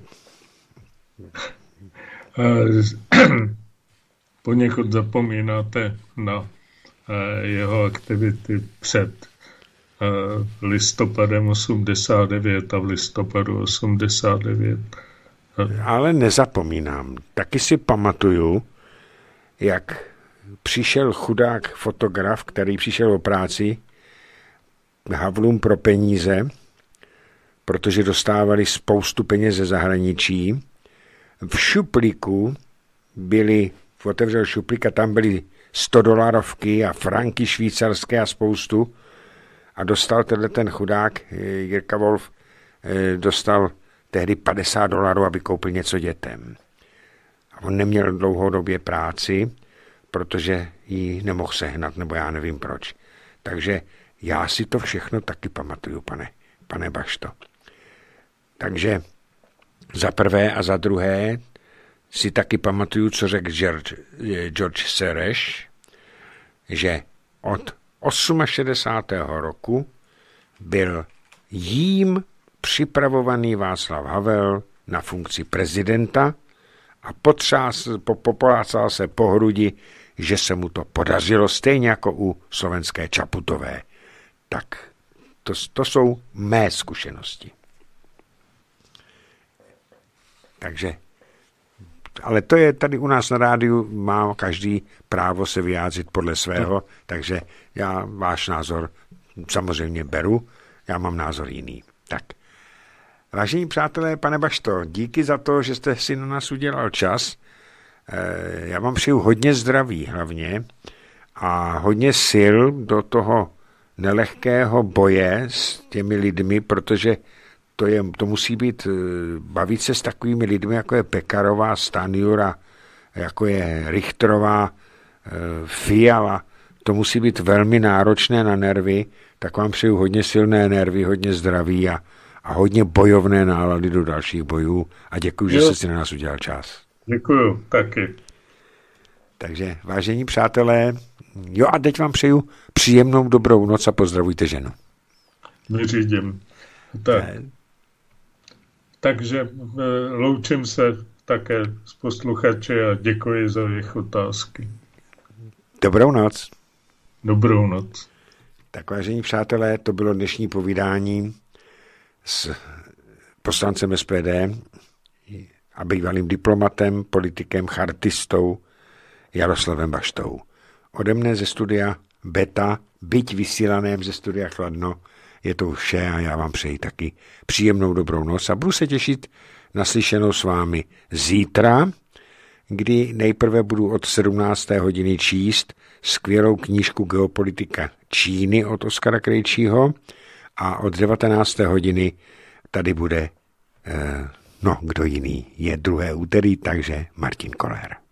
Poněkud zapomínáte na jeho aktivity před listopadem osmdesát devět a v listopadu osmdesát devět. Ale nezapomínám. Taky si pamatuju, jak přišel chudák fotograf, který přišel o práci Havlům pro peníze, protože dostávali spoustu peněz ze zahraničí. V šuplíku byly, otevřel šuplík a tam byly sto dolarovky a franky švýcarské a spoustu. A dostal tenhle ten chudák, Jirka Wolf, dostal tehdy padesát dolarů, aby koupil něco dětem. A on neměl dlouhodobě práci, protože ji nemohl sehnat, nebo já nevím proč. Takže já si to všechno taky pamatuju, pane, pane Bašto. Takže za prvé a za druhé si taky pamatuju, co řekl George, George Soros, že od šedesátého osmého roku byl jím připravovaný Václav Havel na funkci prezidenta a potřás, po, poplácal se po hrudi, že se mu to podařilo, stejně jako u slovenské Čaputové. Tak to, to jsou mé zkušenosti. Takže, ale to je tady u nás na rádiu, má každý právo se vyjádřit podle svého, takže já váš názor samozřejmě beru, já mám názor jiný. Tak. Vážení přátelé, pane Bašto, díky za to, že jste si na nás udělal čas. Já vám přeju hodně zdraví hlavně a hodně sil do toho nelehkého boje s těmi lidmi, protože to, je, to musí být, bavit se s takovými lidmi, jako je Pekarová, Stanjura, jako je Richterová, Fiala, to musí být velmi náročné na nervy, tak vám přeju hodně silné nervy, hodně zdraví a, a hodně bojovné nálady do dalších bojů a děkuji, že jste si na nás udělal čas. Děkuju, taky. Takže, vážení přátelé, jo a teď vám přeju příjemnou dobrou noc a pozdravujte ženu. Vyřídím. Tak. Takže loučím se také s posluchači a děkuji za jejich otázky. Dobrou noc. Dobrou noc. Tak, vážení přátelé, to bylo dnešní povídání s poslancem S P D a bývalým diplomatem, politikem, chartistou Jaroslavem Baštou. Ode mne ze studia Beta, byť vysílaném ze studia Kladno, je to už vše a já vám přeji taky příjemnou dobrou noc a budu se těšit na slyšenou s vámi zítra, kdy nejprve budu od sedmnácté hodiny číst skvělou knížku Geopolitika Číny od Oskara Krejčího a od devatenácté hodiny tady bude, eh, no kdo jiný, je druhé úterý, takže Martin Koller.